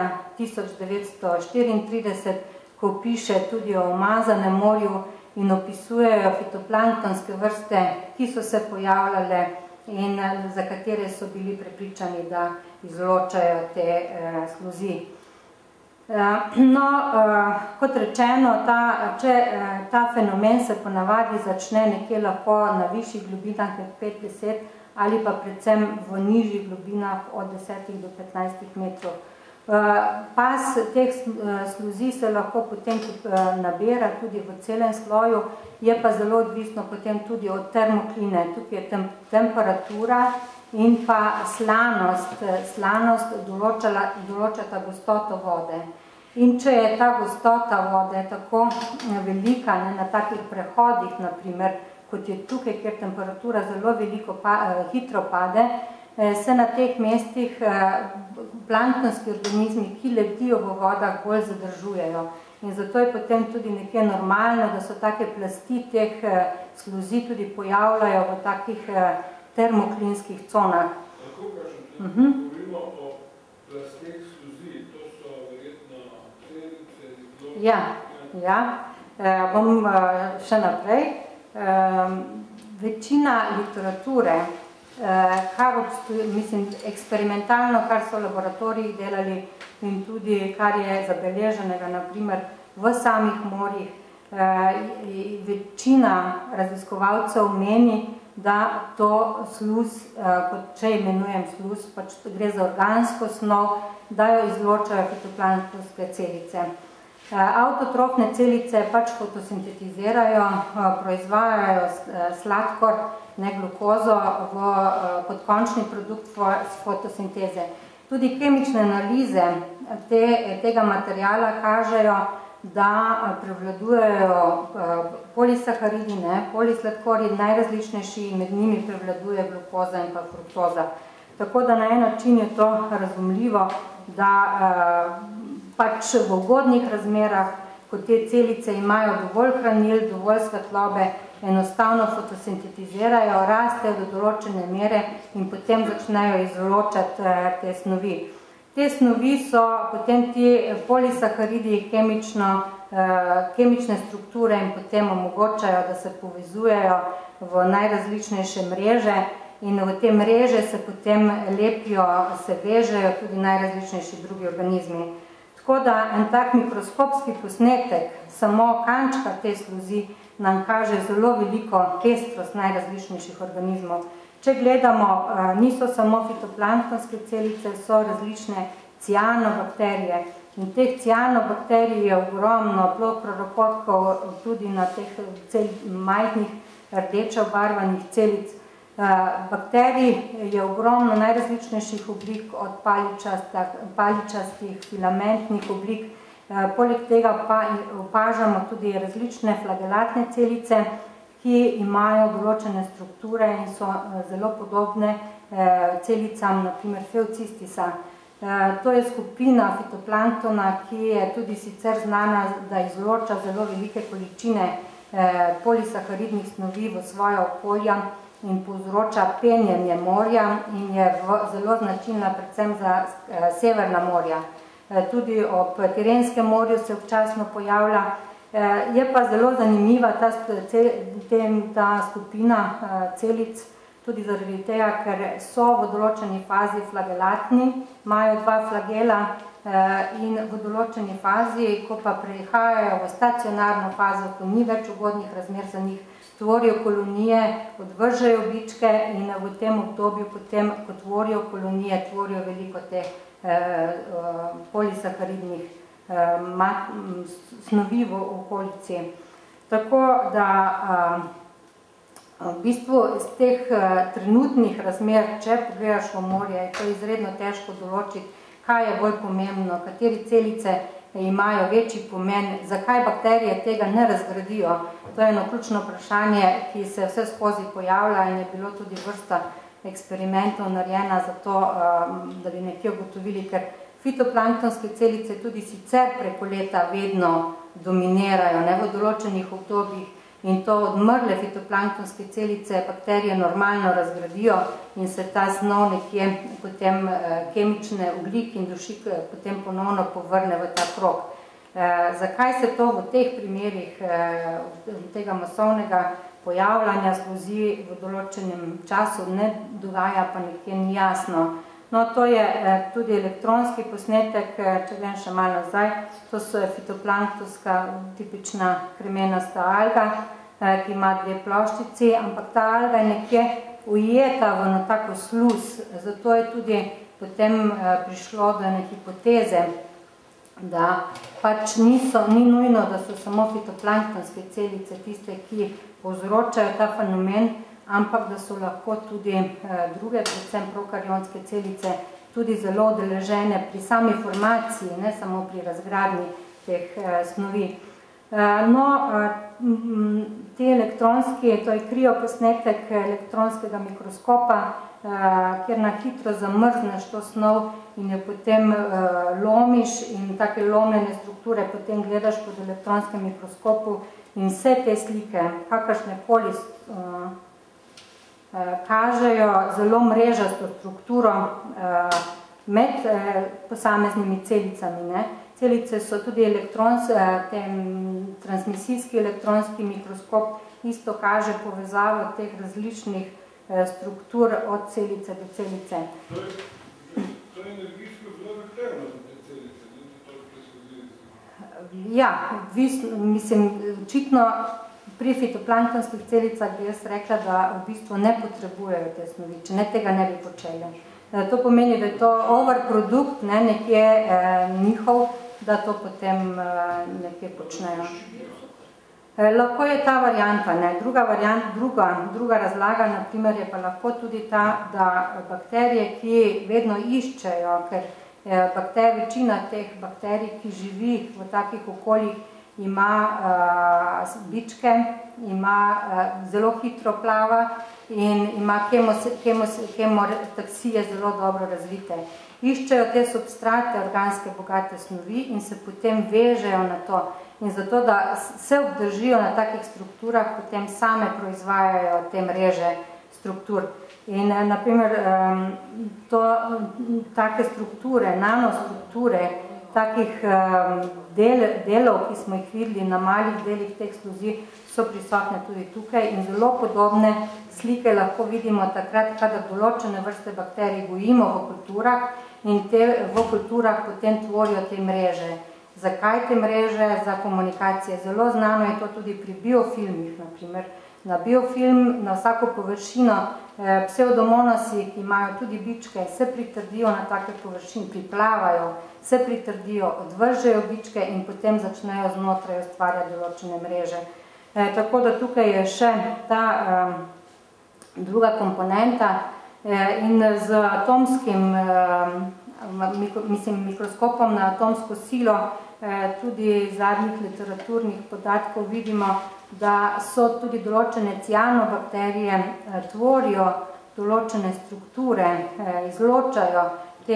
Speaker 2: 1934, ko piše tudi o umazanem morju in opisujejo fitoplanktonske vrste, ki so se pojavljale in za katere so bili prepričani, da izločajo te sluzi. No, kot rečeno, ta fenomen se ponavadi začne nekje lahko na višjih globinah, 5-10, ali pa predvsem v nižjih globinah od 10 do 15 metrov. Pas teh sluzi se lahko potem nabira tudi v celem sloju, je pa zelo odvisno potem tudi od termokline. Tukaj je temperatura in pa slanost. Slanost določata gostoto vode. In če je ta gostota vode tako velika, na takih prehodih, naprimer, kot je tukaj, kjer temperatura zelo hitro pade, se na teh mestih planktonski organizmi, ki letijo v vodah, bolj zadržujejo. In zato je potem tudi nekje normalno, da so take plasti teh sluzi tudi pojavljajo v takih termoklinskih conah.
Speaker 4: Tako kažem, govorimo o plasteh sluzi, to so verjetno celice,
Speaker 2: Ja. Bom še naprej. Večina literature, eksperimentalno, kar so v laboratorijih delali in tudi kar je zabeleženega, naprimer v samih morjih, večina raziskovalcev meni, da to sluz, če imenujem sluz, pač gre za organsko snov, da jo izločajo fitoplanktonske celice. Avtotrofne celice pač fotosintetizirajo, proizvajajo sladkor, ne glukozo, kot končni produkt fotosinteze. Tudi kemične analize tega materijala kažejo, da prevladujejo polisaharidi, polisladkorji, najrazličnejši, med njimi prevladuje glukoza in pa fruktoza. Tako da na en način je to razumljivo, da pač v ugodnih razmerah, ko te celice imajo dovolj hranil, dovolj svetlobe, enostavno fotosintetizirajo, rastejo do določene mere in potem začnejo izločati te snovi. Te snovi so potem ti polisaharidi kemične strukture in potem omogočajo, da se povezujejo v najrazličnejše mreže in v te mreže se potem lepijo, se vežejo tudi najrazličnejši drugi organizmi. Tako da en tak mikroskopski posnetek, samo kančka te sluzi, nam kaže zelo veliko pestrost najrazličnejših organizmov. Če gledamo, niso samo fitoplanktonske celice, so različne cianobakterije. In teh cianobakterij je ogromno, proropotkov tudi na teh majhnih rdečo obarvanih celic. Bakterij je ogromno najrazličnejših oblik, od paličastih, filamentnih oblik. Poleg tega pa opažamo tudi različne flagelatne celice, ki imajo določene strukture in so zelo podobne celicam, naprimer Pheocystisa. To je skupina fitoplanktona, ki je tudi sicer znana, da izloča zelo velike količine polisaharidnih snovi v svoja okolja in povzroča penjenje morja in je zelo značilna predvsem za severna morja. Tudi ob Tirenskem morju se občasno pojavlja. Je pa zelo zanimiva ta skupina celic, tudi zaradi tega, ker so v določeni fazi flagelatni, imajo dva flagela in v določeni fazi, ko pa prehajajo v stacionarno fazo, ko ni več ugodnih razmer za njih, tvorijo kolonije, odvržejo bičke in v tem obdobju potem, ko tvorijo kolonije, tvorijo veliko teh polisaharidnih snovi v okolici. Tako da v bistvu iz teh trenutnih razmer, če pogledaš v morje, je to izredno težko določiti, kaj je bolj pomembno, kateri celice imajo večji pomen, zakaj bakterije tega ne razgradijo. To je eno ključno vprašanje, ki se vse skozi pojavlja in je bilo tudi vrsta eksperimentov narejena za to, da bi nekje ugotovili, ker fitoplanktonske celice tudi sicer preko leta vedno dominirajo, v določenih obdobjih, in to odmrle fitoplanktonske celice bakterije normalno razgradijo in se ta snov nekje potem kemične ogljik in dušik potem ponovno povrne v ta krog. Zakaj se to v teh primerih tega masovnega pojavljanja sluzi v določenem času ne dogaja, pa nekje ni jasno. No, to je tudi elektronski posnetek, če grem še malo nazaj, to so fitoplanktonska tipična kremenasta alga, ki ima 2 ploščici, ampak ta alga je nekje ujeta v tako sluz, zato je tudi potem prišlo do ene hipoteze, da pač ni nujno, da so samo fitoplanktonske celice tiste, ki povzročajo ta fenomen, ampak da so lahko tudi druge, predvsem prokarionske celice, tudi zelo udeležene pri sami formaciji, ne samo pri razgradnji teh snovi. No, ti elektronski, to je krioposnetek elektronskega mikroskopa, kjer na hitro zamrzneš to snov in jo potem lomiš in take lomljene strukture potem gledaš pod elektronskem mikroskopu in vse te slike, kakršnekoli kažejo zelo mrežasto strukturo med posameznimi celicami. Ne? Celice so tudi transmisijski elektronski mikroskop, isto kaže povezavo teh različnih struktur od celice do celice.
Speaker 4: To je energijsko zelo zahtevno za te celice, ne? To sluzili.
Speaker 2: Ja, mislim, očitno pri fitoplanktonskih celicah bi jaz rekla, da v bistvu ne potrebujejo te snovi, če ne tega ne bi počeli. To pomeni, da je to overprodukt, ne, nekje njihov, da to potem nekje počnejo. Lahko je ta varianta, ne. Druga razlaga, na primer, je pa lahko tudi ta, da bakterije, ki vedno iščejo, ker večina teh bakterij, ki živi v takih okoljih, ima bičke, ima zelo hitro plava in ima kemotaksije zelo dobro razvite. Iščejo te substrate, organske bogate snovi in se potem vežejo na to. In zato, da se obdržijo na takih strukturah, potem same proizvajajo te mreže struktur. In naprimer, take strukture, nanostrukture, takih delov, ki smo jih videli na malih delih teh sluzi, so prisotne tudi tukaj in zelo podobne slike lahko vidimo takrat, kadar določene vrste bakterij gojimo v kulturah in te v kulturah potem tvorijo te mreže. Zakaj te mreže? Za komunikacije. Zelo znano je to tudi pri biofilmih, naprimer. Na biofilm, na vsako površino, pseudomonasi, ki imajo tudi bičke, se pritrdijo na take površine, priplavajo, se pritrdijo, odvržejo bičke in potem začnejo znotraj ustvarjati določene mreže. Tako da tukaj je še ta druga komponenta in z atomskim, mikroskopom na atomsko silo, tudi zadnjih literaturnih podatkov vidimo, da so tudi določene cianobakterije, tvorijo določene strukture, izločajo te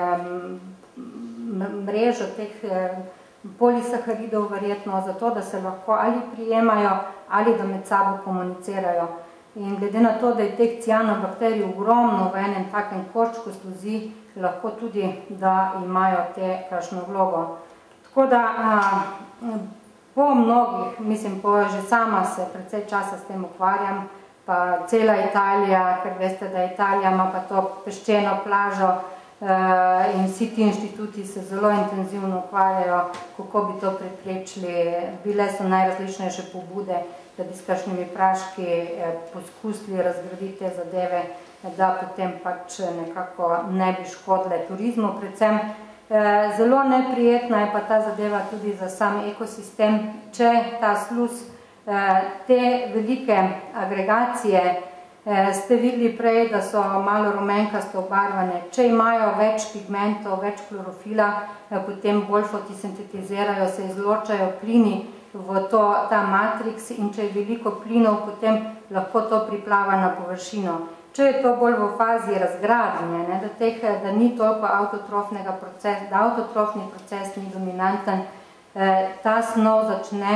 Speaker 2: mrežo teh polisaharidov verjetno zato, da se lahko ali prijemajo ali da med sabo komunicirajo. In glede na to, da je teh cianobakterij ogromno v enem takem koščku sluzi, lahko tudi, da imajo te kakšno vlogo. Tako da po mnogih, že sama se precej časa s tem ukvarjam, pa cela Italija, ker veste, da Italija ima pa to peščeno plažo in vsi ti inštituti se zelo intenzivno ukvarjajo, kako bi to preprečili. Bile so najrazličnejše pobude, da bi s kakšnimi praški poskusili razgraditi te zadeve, da potem pač nekako ne bi škodile turizmu predvsem. Zelo neprijetna je pa ta zadeva tudi za sam ekosistem, če ta sluz, te velike agregacije, ste videli prej, da so malo rumenkasto obarvane. Če imajo več pigmentov, več klorofila, potem bolj fotosintetizirajo, se izločajo plini v ta matriks in če je veliko plinov, potem lahko to priplava na površino. Če je to bolj v fazi razgradnje, da ni toliko avtotrofnega procesa, da avtotrofni proces ni dominanten, ta snov začne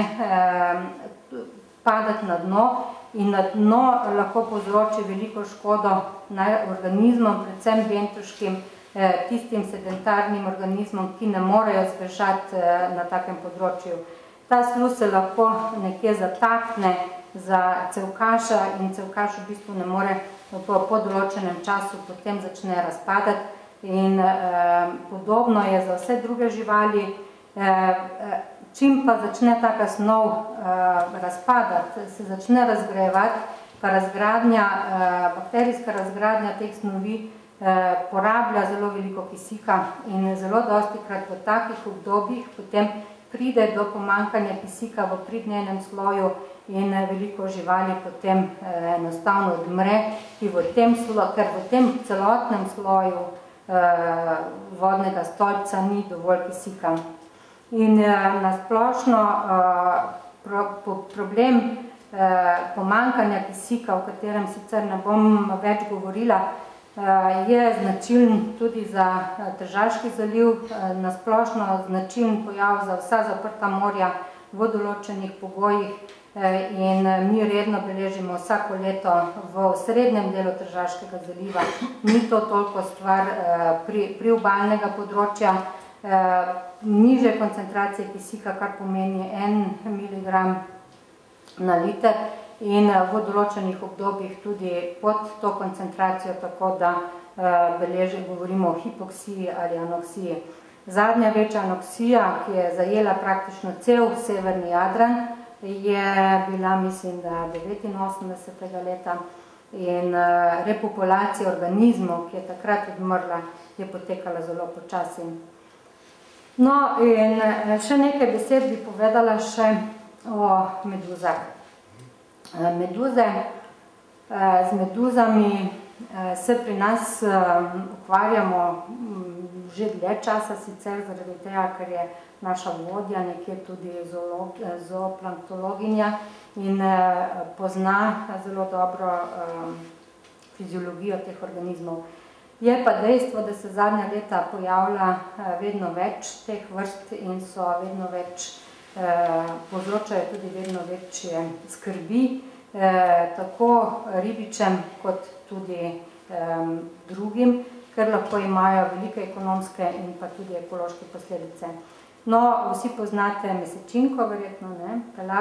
Speaker 2: padati na dno in na dno lahko povzroči veliko škodo organizmom, predvsem bentoškim, tistim sedentarnim organizmom, ki ne morejo zbežati na takem področju. Ta sluz se lahko nekje zatakne za cevkaša in cevkaš v bistvu ne more po določenem času potem začne razpadati. in podobno je za vse druge živali. Čim pa začne taka snov razpadati, se začne razgrajevati, pa bakterijska razgradnja teh snovi porablja zelo veliko kisika in zelo dostikrat v takih obdobjih potem pride do pomanjkanja kisika v pridnenem sloju in veliko živali potem enostavno odmre, ker v tem celotnem sloju vodnega stolpca ni dovolj kisika. In nasplošno problem pomanjkanja kisika, o katerem sicer ne bom več govorila, je značilen tudi za Tržaški zaliv, nasplošno značilen pojav za vsa zaprta morja v določenih pogojih in mi redno beležimo vsako leto v srednjem delu Tržaškega zaliva. Ni to toliko stvar priobalnega področja, niže koncentracije kisika, kar pomeni 1 miligram na liter in v določenih obdobjih tudi pod to koncentracijo, tako da govorimo o hipoksiji ali anoksiji. Zadnja večja anoksija, ki je zajela praktično cel severni Jadran, je bila, mislim, da 89. leta in repopulacija organizmov, ki je takrat odmrla, je potekala zelo počasi. No, in še nekaj besed bi povedala še o meduzah. Z meduzami se pri nas ukvarjamo že dlje časa, sicer zaradi tega, ker je naša vodja nekje tudi zooplanktologinja in pozna zelo dobro fiziologijo teh organizmov. Je pa dejstvo, da se zadnja leta pojavlja vedno več teh vrst in so vedno več, povzročajo tudi vedno večje skrbi, tako ribičem kot tudi drugim, ker lahko imajo velike ekonomske in pa tudi ekološke posledice. No, vsi poznate mesečinko, verjetno, ne?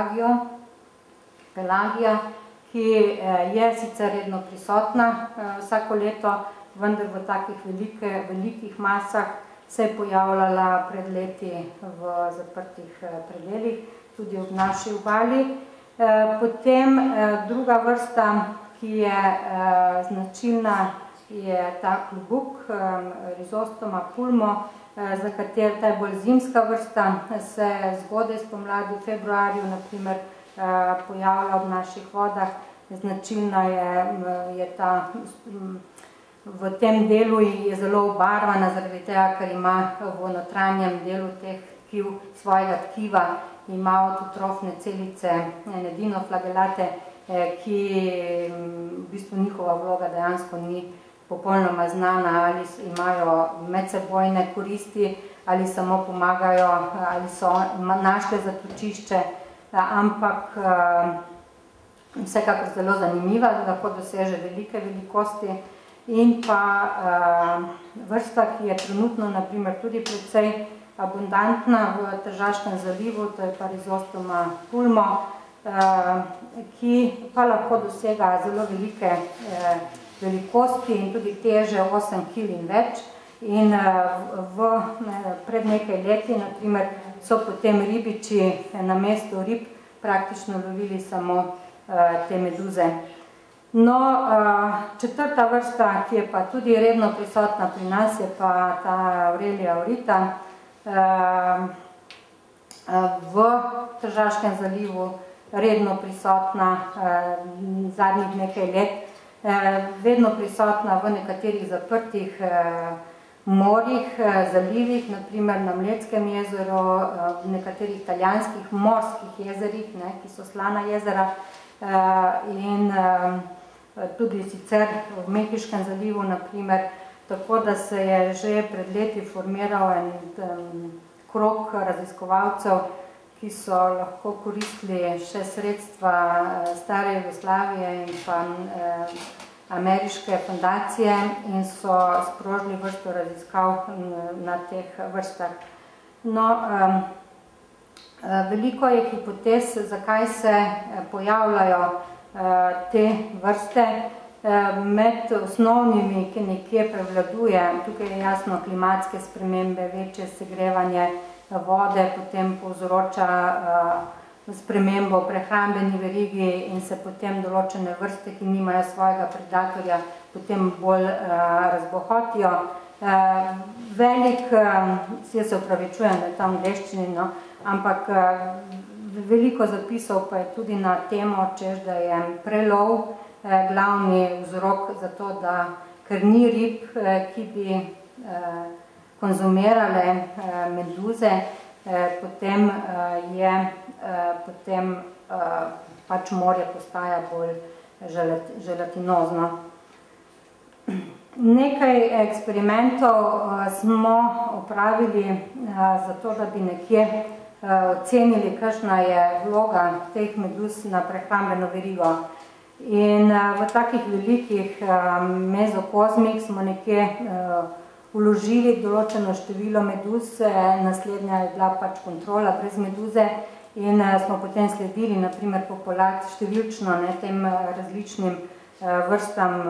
Speaker 2: Pelagija, ki je sicer redno prisotna vsako leto, vendar v takih velikih masah se je pojavljala pred leti v zaprtih predelih, tudi ob naši obali. Potem druga vrsta, ki je značilna, je ta klobuk, Rhizostoma pulmo, za kater ta je bolj zimska vrsta, se zgodaj spomladi v februarju, na primer, pojavlja ob naših vodah. Značilna je ta v tem delu je zelo obarvana, zaradi tega, ker ima v notranjem delu teh tkiv, svojega tkiva, ima autotrofne celice, dinoflagellate, ki v bistvu njihova vloga dejansko ni popolnoma znana, ali imajo medsebojne koristi, ali samo pomagajo, ali so našle zatočišče, ampak vsekakor zelo zanimiva, da lahko doseže velike velikosti. In pa vrsta, ki je trenutno na primer tudi precej abundantna v Tržaškem zalivu, to je pa Rhizostoma pulmo, ki pa lahko dosega zelo velike velikosti in tudi teže 8 kg in več. In pred nekaj leti, na primer, so potem ribiči na mestu rib praktično lovili samo te meduze. No, četrta vrsta, ki je pa tudi redno prisotna pri nas, je pa ta Aurelia aurita v Tržaškem zalivu, redno prisotna zadnjih nekaj let, vedno prisotna v nekaterih zaprtih morjih, zalivih, na primer na Mletskem jezeru, v nekaterih italijanskih morskih jezerih, ki so slana jezera, in tudi sicer v Mehiškem zalivu, na primer, tako da se je že pred leti formiral en krog raziskovalcev, ki so lahko koristili še sredstva stare Jugoslavije in pa ameriške fundacije in so sprožili vrsto raziskav na teh vrstah. No, veliko je hipotez, zakaj se pojavljajo te vrste Med osnovnimi, ki nekje prevladuje, tukaj je jasno klimatske spremembe, večje segrevanje vode, potem povzroča spremembo v prehrambeni verigi in se potem določene vrste, ki nimajo svojega predatorja, potem bolj razbohotijo. Velik, jaz se upravičujem, da je tam angleščini, no, ampak veliko zapisov pa je tudi na temo, češ, da je prelov glavni vzrok za to, da ker ni rib, ki bi konzumirale meduze, potem pač morje postaja bolj želatinozno. Nekaj eksperimentov smo opravili zato, da bi nekje ocenili, kakšna je vloga teh meduz na prehrambeno verigo. In v takih velikih mezokozmih smo nekje vložili določeno število meduz, naslednja je bila pač kontrola brez meduze in smo potem sledili, naprimer, številčno tem različnim vrstam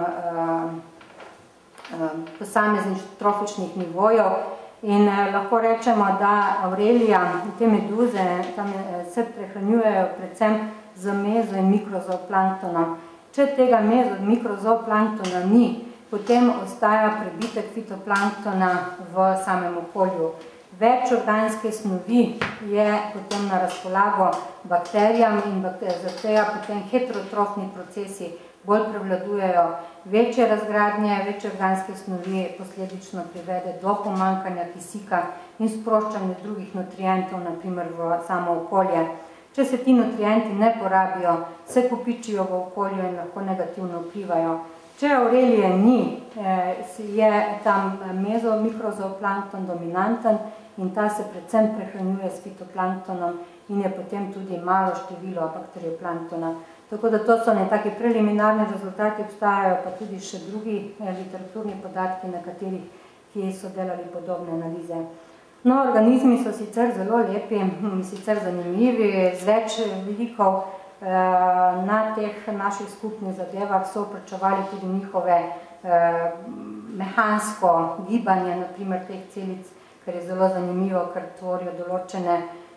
Speaker 2: posameznih trofičnih nivojev in lahko rečemo, da Aurelija, te meduze, tam se prehranjujejo predvsem z mezo- in mikrozooplanktonom. Če tega mezo-mikrozooplانktona ni, potem ostaja prebitek fitoplanktona v samem okolju. Več organske snovi je potem na razpolago bakterijam in zato potem heterotrofni procesi bolj prevladujejo. Večje razgradnje, večje organske snovi posledično privede do pomanjkanja kisika in sproščanja drugih nutrientov, naprimer v samo okolje. Če se ti nutrienti ne porabijo, se kopičijo v okolju in lahko negativno vplivajo. Če Aurelije ni, je tam mezo-mikrozooplankton dominanten in ta se predvsem prehranjuje s fitoplanktonom in je potem tudi malo število bakterioplanktona. Tako da to so taki preliminarni rezultati, obstajajo pa tudi še drugi literaturni podatki, na katerih, ki so delali podobne analize. No, organizmi so sicer zelo lepi, sicer zanimivi, z več velikov na teh naših skupnih zadevah so opračevali tudi njihove mehansko gibanje, naprimer teh celic, kar je zelo zanimivo, ker tvorijo določene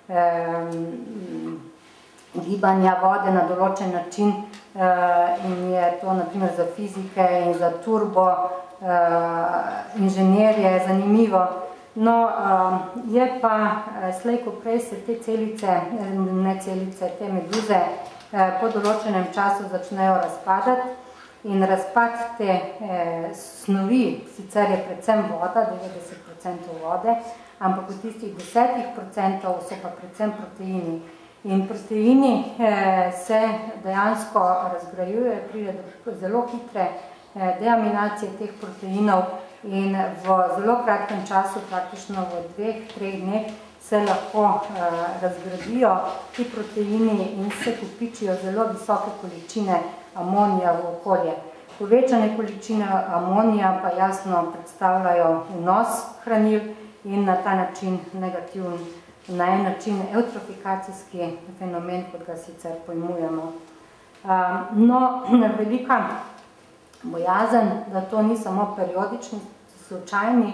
Speaker 2: gibanja vode na določen način in je to naprimer za fizike in za turbo inženirje zanimivo. No, je pa slej ko prej se te celice, ne celice, te meduze po določenem času začnejo razpadati in razpad te snovi, sicer je predvsem voda, 90% vode, ampak v tistih 10% so pa predvsem proteini. In proteini se dejansko razgrajujejo, pride do zelo hitre deaminacije teh proteinov in v zelo kratkem času, praktično v 2-3 dneh, se lahko razgradijo ti proteini in se kopičijo zelo visoke količine amonija v okolje. Povečane količine amonija pa jasno predstavljajo vnos hranil in na ta način negativen, na en način eutrofikacijski fenomen, kot ga sicer pojmujemo. No, velika bojazen, da to ni samo periodični, slučajni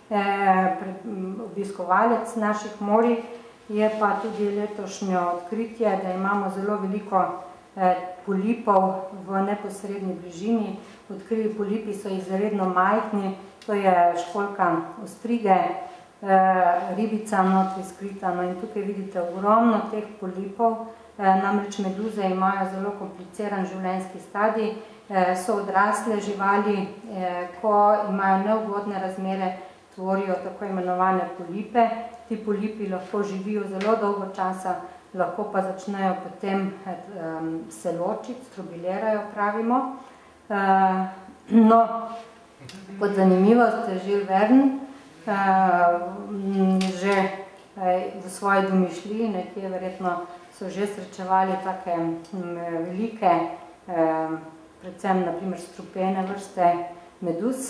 Speaker 2: obiskovalec naših morij, je pa tudi letošnjo odkritje, da imamo zelo veliko polipov v neposredni bližini. Odkrili polipi so izredno majhni, to je školjka ostrige, ribica notri skrita. No in tukaj vidite ogromno teh polipov, namreč meduze imajo zelo kompliciran življenjski stadij, so odrasle živali, ko imajo neugodne razmere, tvorijo tako imenovane polipe. Ti polipi lahko živijo zelo dolgo časa, lahko pa začnejo potem se ločiti, strobilerajo, pravimo. No, kot zanimivost, Jules Verne že v svoji domišljiji, nekje verjetno so že srečevali take velike, predvsem naprimer strupene vrste meduz.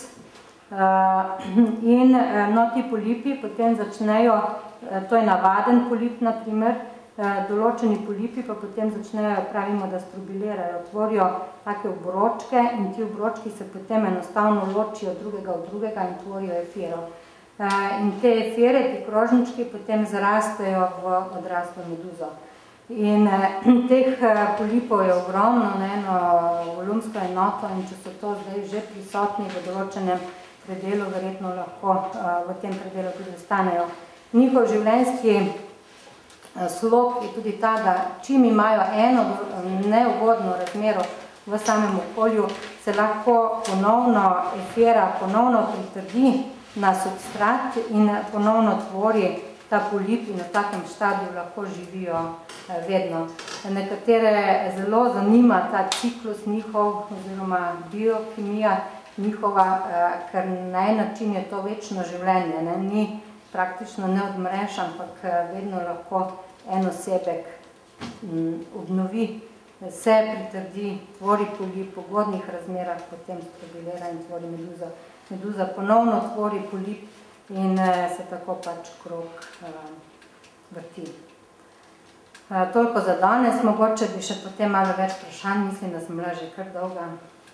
Speaker 2: In no, ti polipi potem začnejo, to je navaden polip naprimer, Določeni polipi pa potem začnejo, pravimo, da strobilirajo, tvorijo take obročke in ti obročki se potem enostavno ločijo drugega od drugega in tvorijo efiro. In te efire, ti krožnički, potem zrastejo v odraslo meduzo. In teh polipov je ogromno, na eno volumsko enoto, in če so to zdaj že prisotni v določenem predelu, verjetno lahko v tem predelu tudi ostanejo. Njihov življenjski slog je tudi ta, da čim imajo eno neugodno razmero v samem okolju, se lahko ponovno efira, ponovno pritrdi na substrat in ponovno tvori ta polip in v takem štadiju lahko živijo vedno. Nekatere zelo zanima ta ciklus njihov, oziroma biokemija njihova, ker na en način je to večno življenje, ne? Ni praktično ne odmreš, ampak vedno lahko en osebek obnovi, se pritrdi, tvori polip v ugodnih razmerah, potem strobilira in tvori meduza. Meduza ponovno tvori polip in se tako pač krog vrti. Toliko za danes, mogoče bi še potem malo več vprašanj, mislim, da sem bila že kar dolga.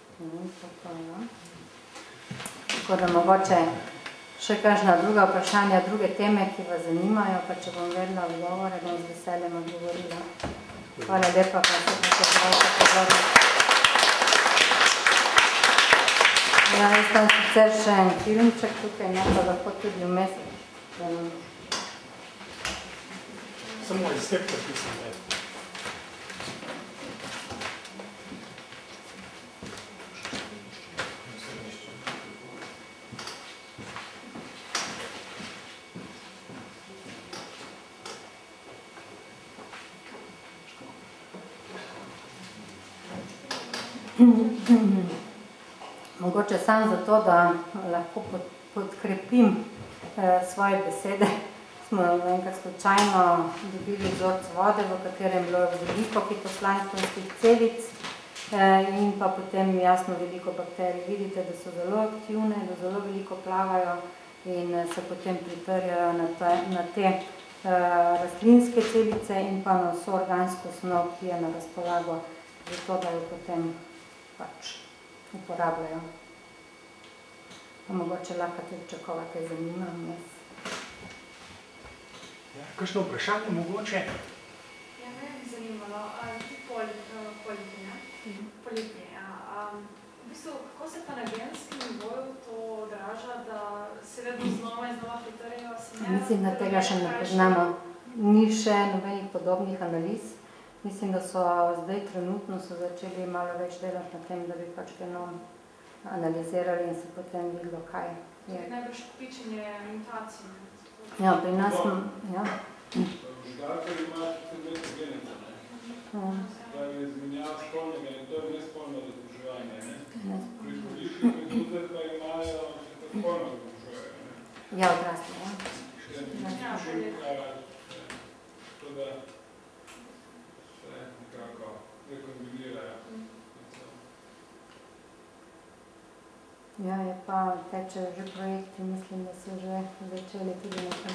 Speaker 2: Tako da mogoče še kakšna druga vprašanja, druge teme, ki vas zanimajo, pa če bom vedela odgovore, bom z veseljem odgovorila. Hvala lepa, pa se pozornost. Ja, jaz tam sicer še en filmček tukaj, ne pa lahko tudi vmes.
Speaker 1: Samo izstep, kot mislim, da je.
Speaker 2: Mogoče sam zato, da lahko podkrepim svoje besede. Smo enkrat slučajno dobili vzorc vode, v katerem bilo veliko fitoplanktonskih celic in pa potem jasno veliko bakterij. Vidite, da so zelo aktivne, da zelo veliko plavajo in se potem pritrjajo na te rastlinske celice in pa na vso organsko snov, ki je na razpolago, zato da jo potem pač uporabljajo. Pa mogoče lahko tudi čakova, kaj zanimam jaz.
Speaker 1: Ja, kakšno vprašanje mogoče?
Speaker 5: Ja, me bi zanimalo, ti polipi, ne? Polipi, ja. V bistvu, kako se pa na genskem nivoju to odraža, da se vedno znova in znova pritrjajo?
Speaker 2: Mislim, da tega še ne poznamo. Ni še nobenih podobnih analiz. Mislim, da so zdaj trenutno začeli malo več delati na tem, da bi pač genom analizirali in se potem videlo, kaj je.
Speaker 5: Najbrž kopičenje mutacij.
Speaker 2: Ja, pri nas smo, ja.
Speaker 4: Žgalkar ima tudi metagenico, ne? Da je izmenjava spolnega in to je nespolno razloževanje, ne? Pri koliških meduze pa imajo še to spolno razloževanje, ne?
Speaker 2: Ja, odrasli, ja.
Speaker 4: To da se nekako rekombinirajo.
Speaker 2: Ja, je pa tečejo že projekti, mislim, da so že začeli tudi nekaj.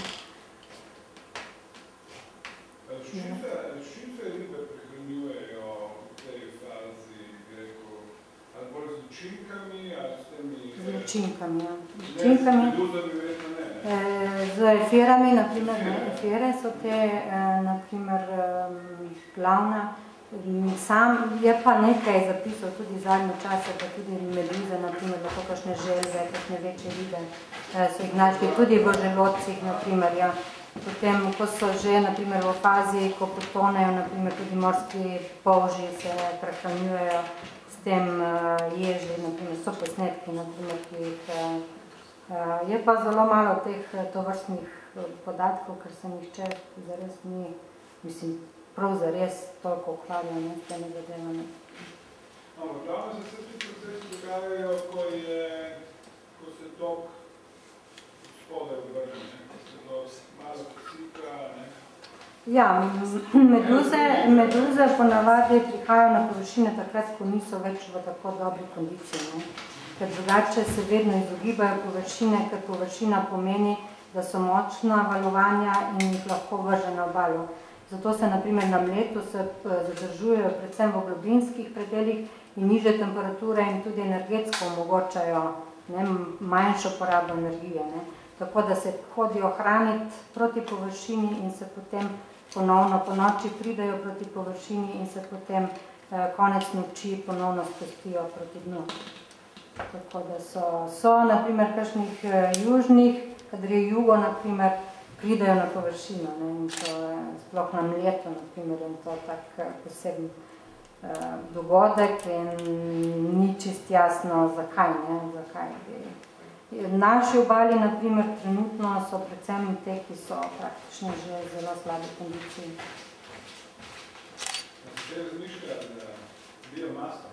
Speaker 4: Šim se ribe prihranjujejo v tej fazi, bi rekel, ali bolj z učinkami, ali s temi...
Speaker 2: Z učinkami, ja.
Speaker 4: Z učinkami? Z meduzami verjetno ne.
Speaker 2: Z efirami, naprimer, efire so te, naprimer, glavna. Sam je pa nekaj zapisal tudi zadnje čase, da tudi meduze, naprimer, lahko kakšne želve, kakšne večje ribe, so jih našli tudi v želodcih, naprimer, ja. Potem, ko so že, naprimer, v fazi, ko potonejo, naprimer, tudi morski polži se prehranjujejo s tem ježi, naprimer, so posnetki, naprimer, ki jih je pa zelo malo teh tovrstnih podatkov, ker se nihče zares ni, mislim, prav zares toliko ukvarjal s temi zadevami.
Speaker 4: Glavno se vse ti procesi dogajajo, ko se tok spodaj vrne, ko se to malo posika, ne?
Speaker 2: Ja, meduze ponavadi prihajajo na površine takrat, ko niso več v tako dobri kondiciji, ne? Ker drugače se vedno izogibajo površine, ker površina pomeni, da so močna valovanja in jih lahko vrže na obalo. Zato se naprimer na mletu se zadržujejo predvsem v globinskih predeljih in nižje temperature in tudi energetsko omogočajo manjšo porabo energije. Ne. Tako da se hodijo hraniti proti površini in se potem ponovno po noči pridejo proti površini in se potem konec noči ponovno spustijo proti dnu. Tako da so naprimer kakšnih južnih, kadar je jugo, naprimer, pridejo na površino, ne, in to je sploh na mletu, naprimer, in to tak poseben dogodek in ni čist jasno, zakaj, ne, zakaj bi. V naši obali, naprimer, trenutno so predvsem te, ki so praktično že zelo slabi kondiciji.
Speaker 4: Če razmišlja, da biomasa,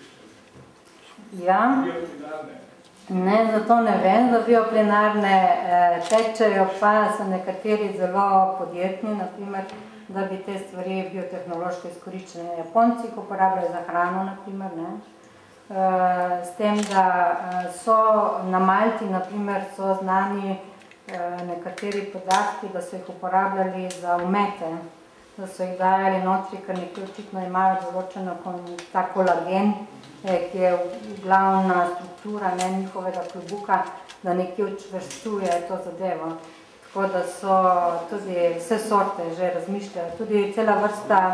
Speaker 2: ja. Ne, zato ne vem, da bioplenarne tečejo, pa so nekateri zelo podjetni, naprimer, da bi te stvari biotehnološko izkoriščene. Japonci jih uporabljajo za hrano, naprimer, ne. S tem, da so na Malti, naprimer, so znani nekateri podatki, da so jih uporabljali za umete, da so jih dajali notri, ker nekaj očitno imajo določeno ta kolagen, ki je glavna struktura njihovega klobuka, da nekje učvrstuje to zadevo. Tako da so tudi vse sorte že razmišljajo. Tudi cela vrsta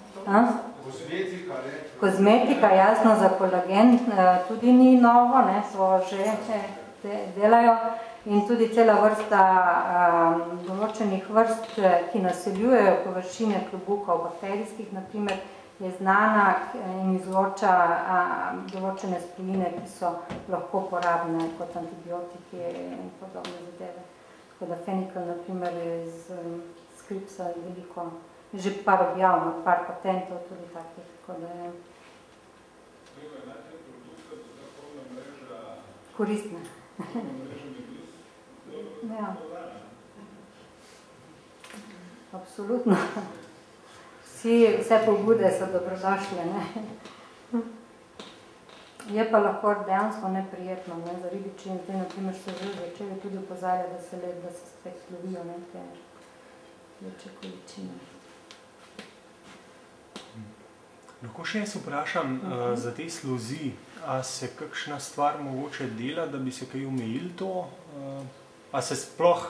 Speaker 2: kozmetika, jasno, za kolagen tudi ni novo, ne, so že delajo. In tudi cela vrsta določenih vrst, ki naseljujejo površine klobukov, bakterijskih, naprimer, je znana in izloča določene spojine, ki so lahko porabne kot antibiotiki in podobne zadeve. Tako da fenikel, naprimer, je iz skripsa veliko, že par objav, par patentov tudi takih, tako da je koristne. Ja. Absolutno. Vse pobude so dobrodošle, ne. Je pa lahko dejansko neprijetno, ne, za ribiči in zdaj, naprimer, so že začeli tudi opozarjati, da se spet lovijo neke večje količine.
Speaker 1: Lahko še jaz vprašam za te sluzi, a se kakšna stvar mogoče dela, da bi se kaj omejili to? A se sploh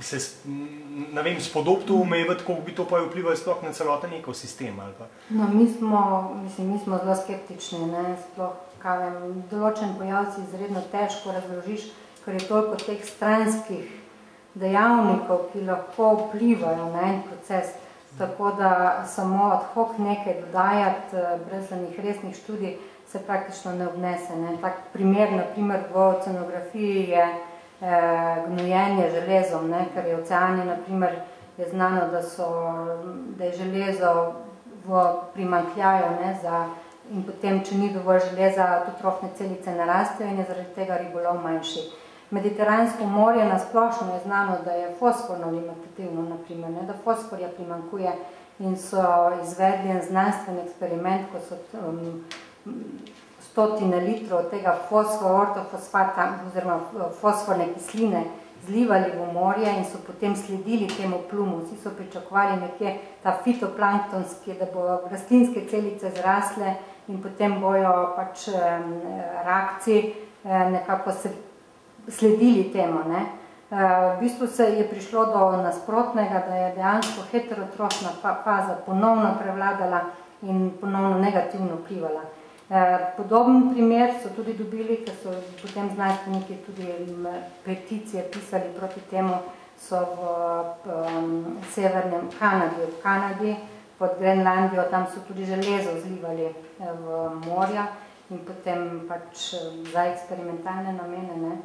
Speaker 1: ne vem, spodob to omejevati, koliko bi to pa vplivalo sploh na celoten ekosistem ali pa?
Speaker 2: No, mi smo zelo skeptični, ne, sploh, kaj vem, določen pojav si izredno težko razložiš, ker je toliko teh stranskih dejavnikov, ki lahko vplivajo na en proces, tako da samo ad hoc nekaj dodajati, brez enih resnih študij, se praktično ne obnese, ne. Tak primer, naprimer, v oceanografiji je gnojenje železom, ne, ker je oceani, naprimer, je znano, da je železo v primanjkljaju, ne, in potem, če ni dovolj železa, autotrofne celice narastejo in je zaradi tega ribolov manjši. Mediteransko morje nasplošno je znano, da je fosforno limitativno, naprimer, ne, da fosforja primanjkuje in so izvedli en znanstven eksperiment, ko so stotine litrov tega fosfor-ortofosfata oziroma fosforne kisline zlivali v morje in so potem sledili temu plumu. Vsi so pričakovali nekje ta fitoplanktonski, da bo rastlinske celice zrasle in potem bojo pač rakci nekako se sledili temu, ne. V bistvu se je prišlo do nasprotnega, da je dejansko heterotrofna faza ponovno prevladala in ponovno negativno vplivala. Podoben primer so tudi dobili, ker so potem znanstveniki tudi peticije pisali proti temu, so v severnem Kanadi, v Kanadi, pod Grenlandijo, tam so tudi železo zlivali v morja in potem pač za eksperimentalne namene, ne,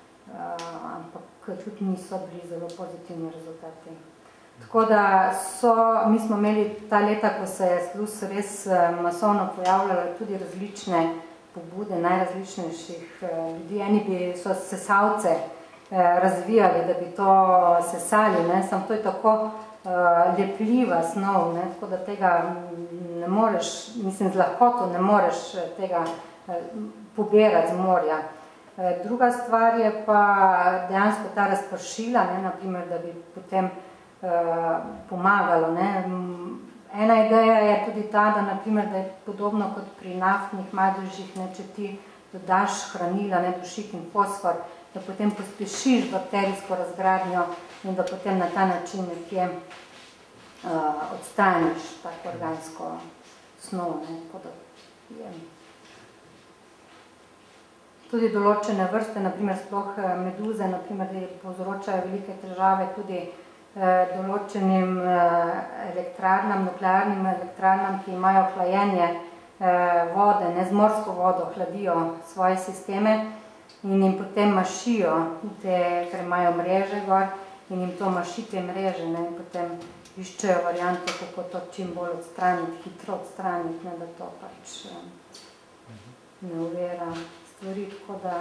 Speaker 2: ampak tudi niso bili zelo pozitivni rezultati. Tako da mi smo imeli ta leta, ko se je sluz res masovno pojavljalo tudi različne pobude, najrazličnejših ljudi. Eni so sesalce razvijali, da bi to sesali, ne, samo to je tako lepljiva snov, ne, tako da tega ne moreš, mislim, z lahkoto ne moreš tega pobirati z morja. Druga stvar je pa dejansko ta razpršila, ne, naprimer, da bi potem pomagalo. Ne. Ena ideja je tudi ta, da je podobno kot pri naftnih madežih, ne, če ti dodaš hranila, ne, dušik in fosfor, da potem pospešiš bakterijsko razgradnjo in da potem na ta način nekje odstraniš tako organsko snov. Ne, tudi določene vrste, naprimer sploh meduze, naprimer, povzročajo velike težave tudi določenim elektrarnam, nuklearnim elektrarnam, ki imajo hlajenje vode, ne, z morsko vodo hladijo svoje sisteme in jim potem mašijo, ker imajo mreže gor in jim to maši te mreže, ne, in potem iščejo variante, kako to čim bolj odstraniti, hitro odstraniti, ne, da to pač ne uvera stvari, tako da...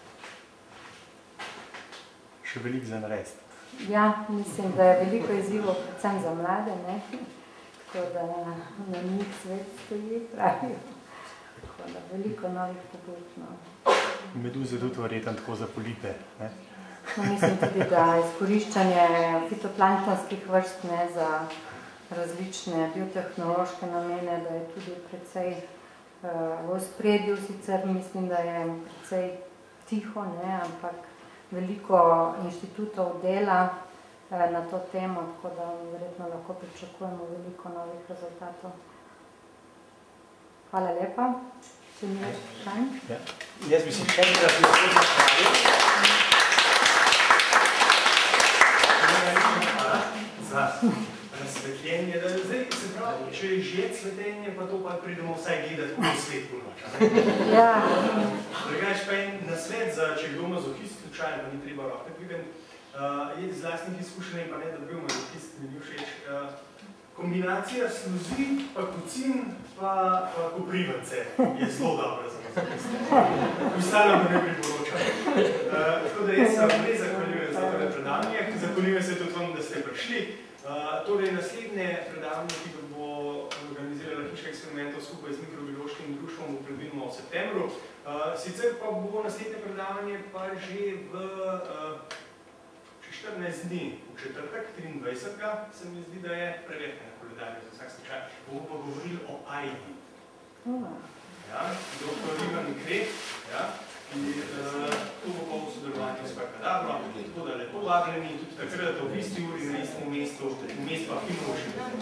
Speaker 1: Še veliko za narediti.
Speaker 2: Ja, mislim, da je veliko izzivov, predvsem za mlade, ne? Tako da na njih svet stoji, pravijo. Tako da veliko novih pobud.
Speaker 1: Meduze tudi verjetno tako za polipe, ne?
Speaker 2: No, mislim tudi, da izkoriščanje fitoplanktonskih vrst, ne, za različne biotehnološke namene, da je tudi precej v ospredju, sicer mislim, da je precej tiho, ne, ampak veliko inštitutov dela na to temo, tako da verjetno lahko pričakujemo veliko novih rezultatov. Hvala lepa. Če ni več vprašanj?
Speaker 1: Ja. Jaz bi se še enkrat zahvalil za razsvetljenje, da zdaj se pravi, če je že cvetenje, pa to pa pridemo vsaj gledati v svet ponoča.
Speaker 2: Ja.
Speaker 1: Drugač pa en nasvet za, če je kdo mazohist, slučajno, pa ni treba roke dvigati, je iz lastnih izkušenj, pa ne, da bil mazohist, mi ni všeč. Kombinacija sluzi, pa kucin, pa koprivance je zelo dobra za mazohiste. Ostalo bi ne priporočal. Tako da jaz vam res zahvaljujem za tole predavanje, zahvaljujem se tudi vam, da ste prišli. Torej, naslednje predavanje, ki ga bo organizirala Hiša eksperimentov skupaj z mikrobiološkim društvom, bo predvidimo v septembru. Sicer pa bo naslednje predavanje pa že v 14 dni, v četrtek, 23. se mi zdi, da je preverjeno na koledarju za vsak slučaj. Bomo pa govorili o AIDS. Ja, dr. Ivan Kreh, ja, ki to bo pa v sodelovanju s Pakadabro, tako da lepo vabljeni, tudi takrat v isti uri na istem mestu, v mestu pa Himoši.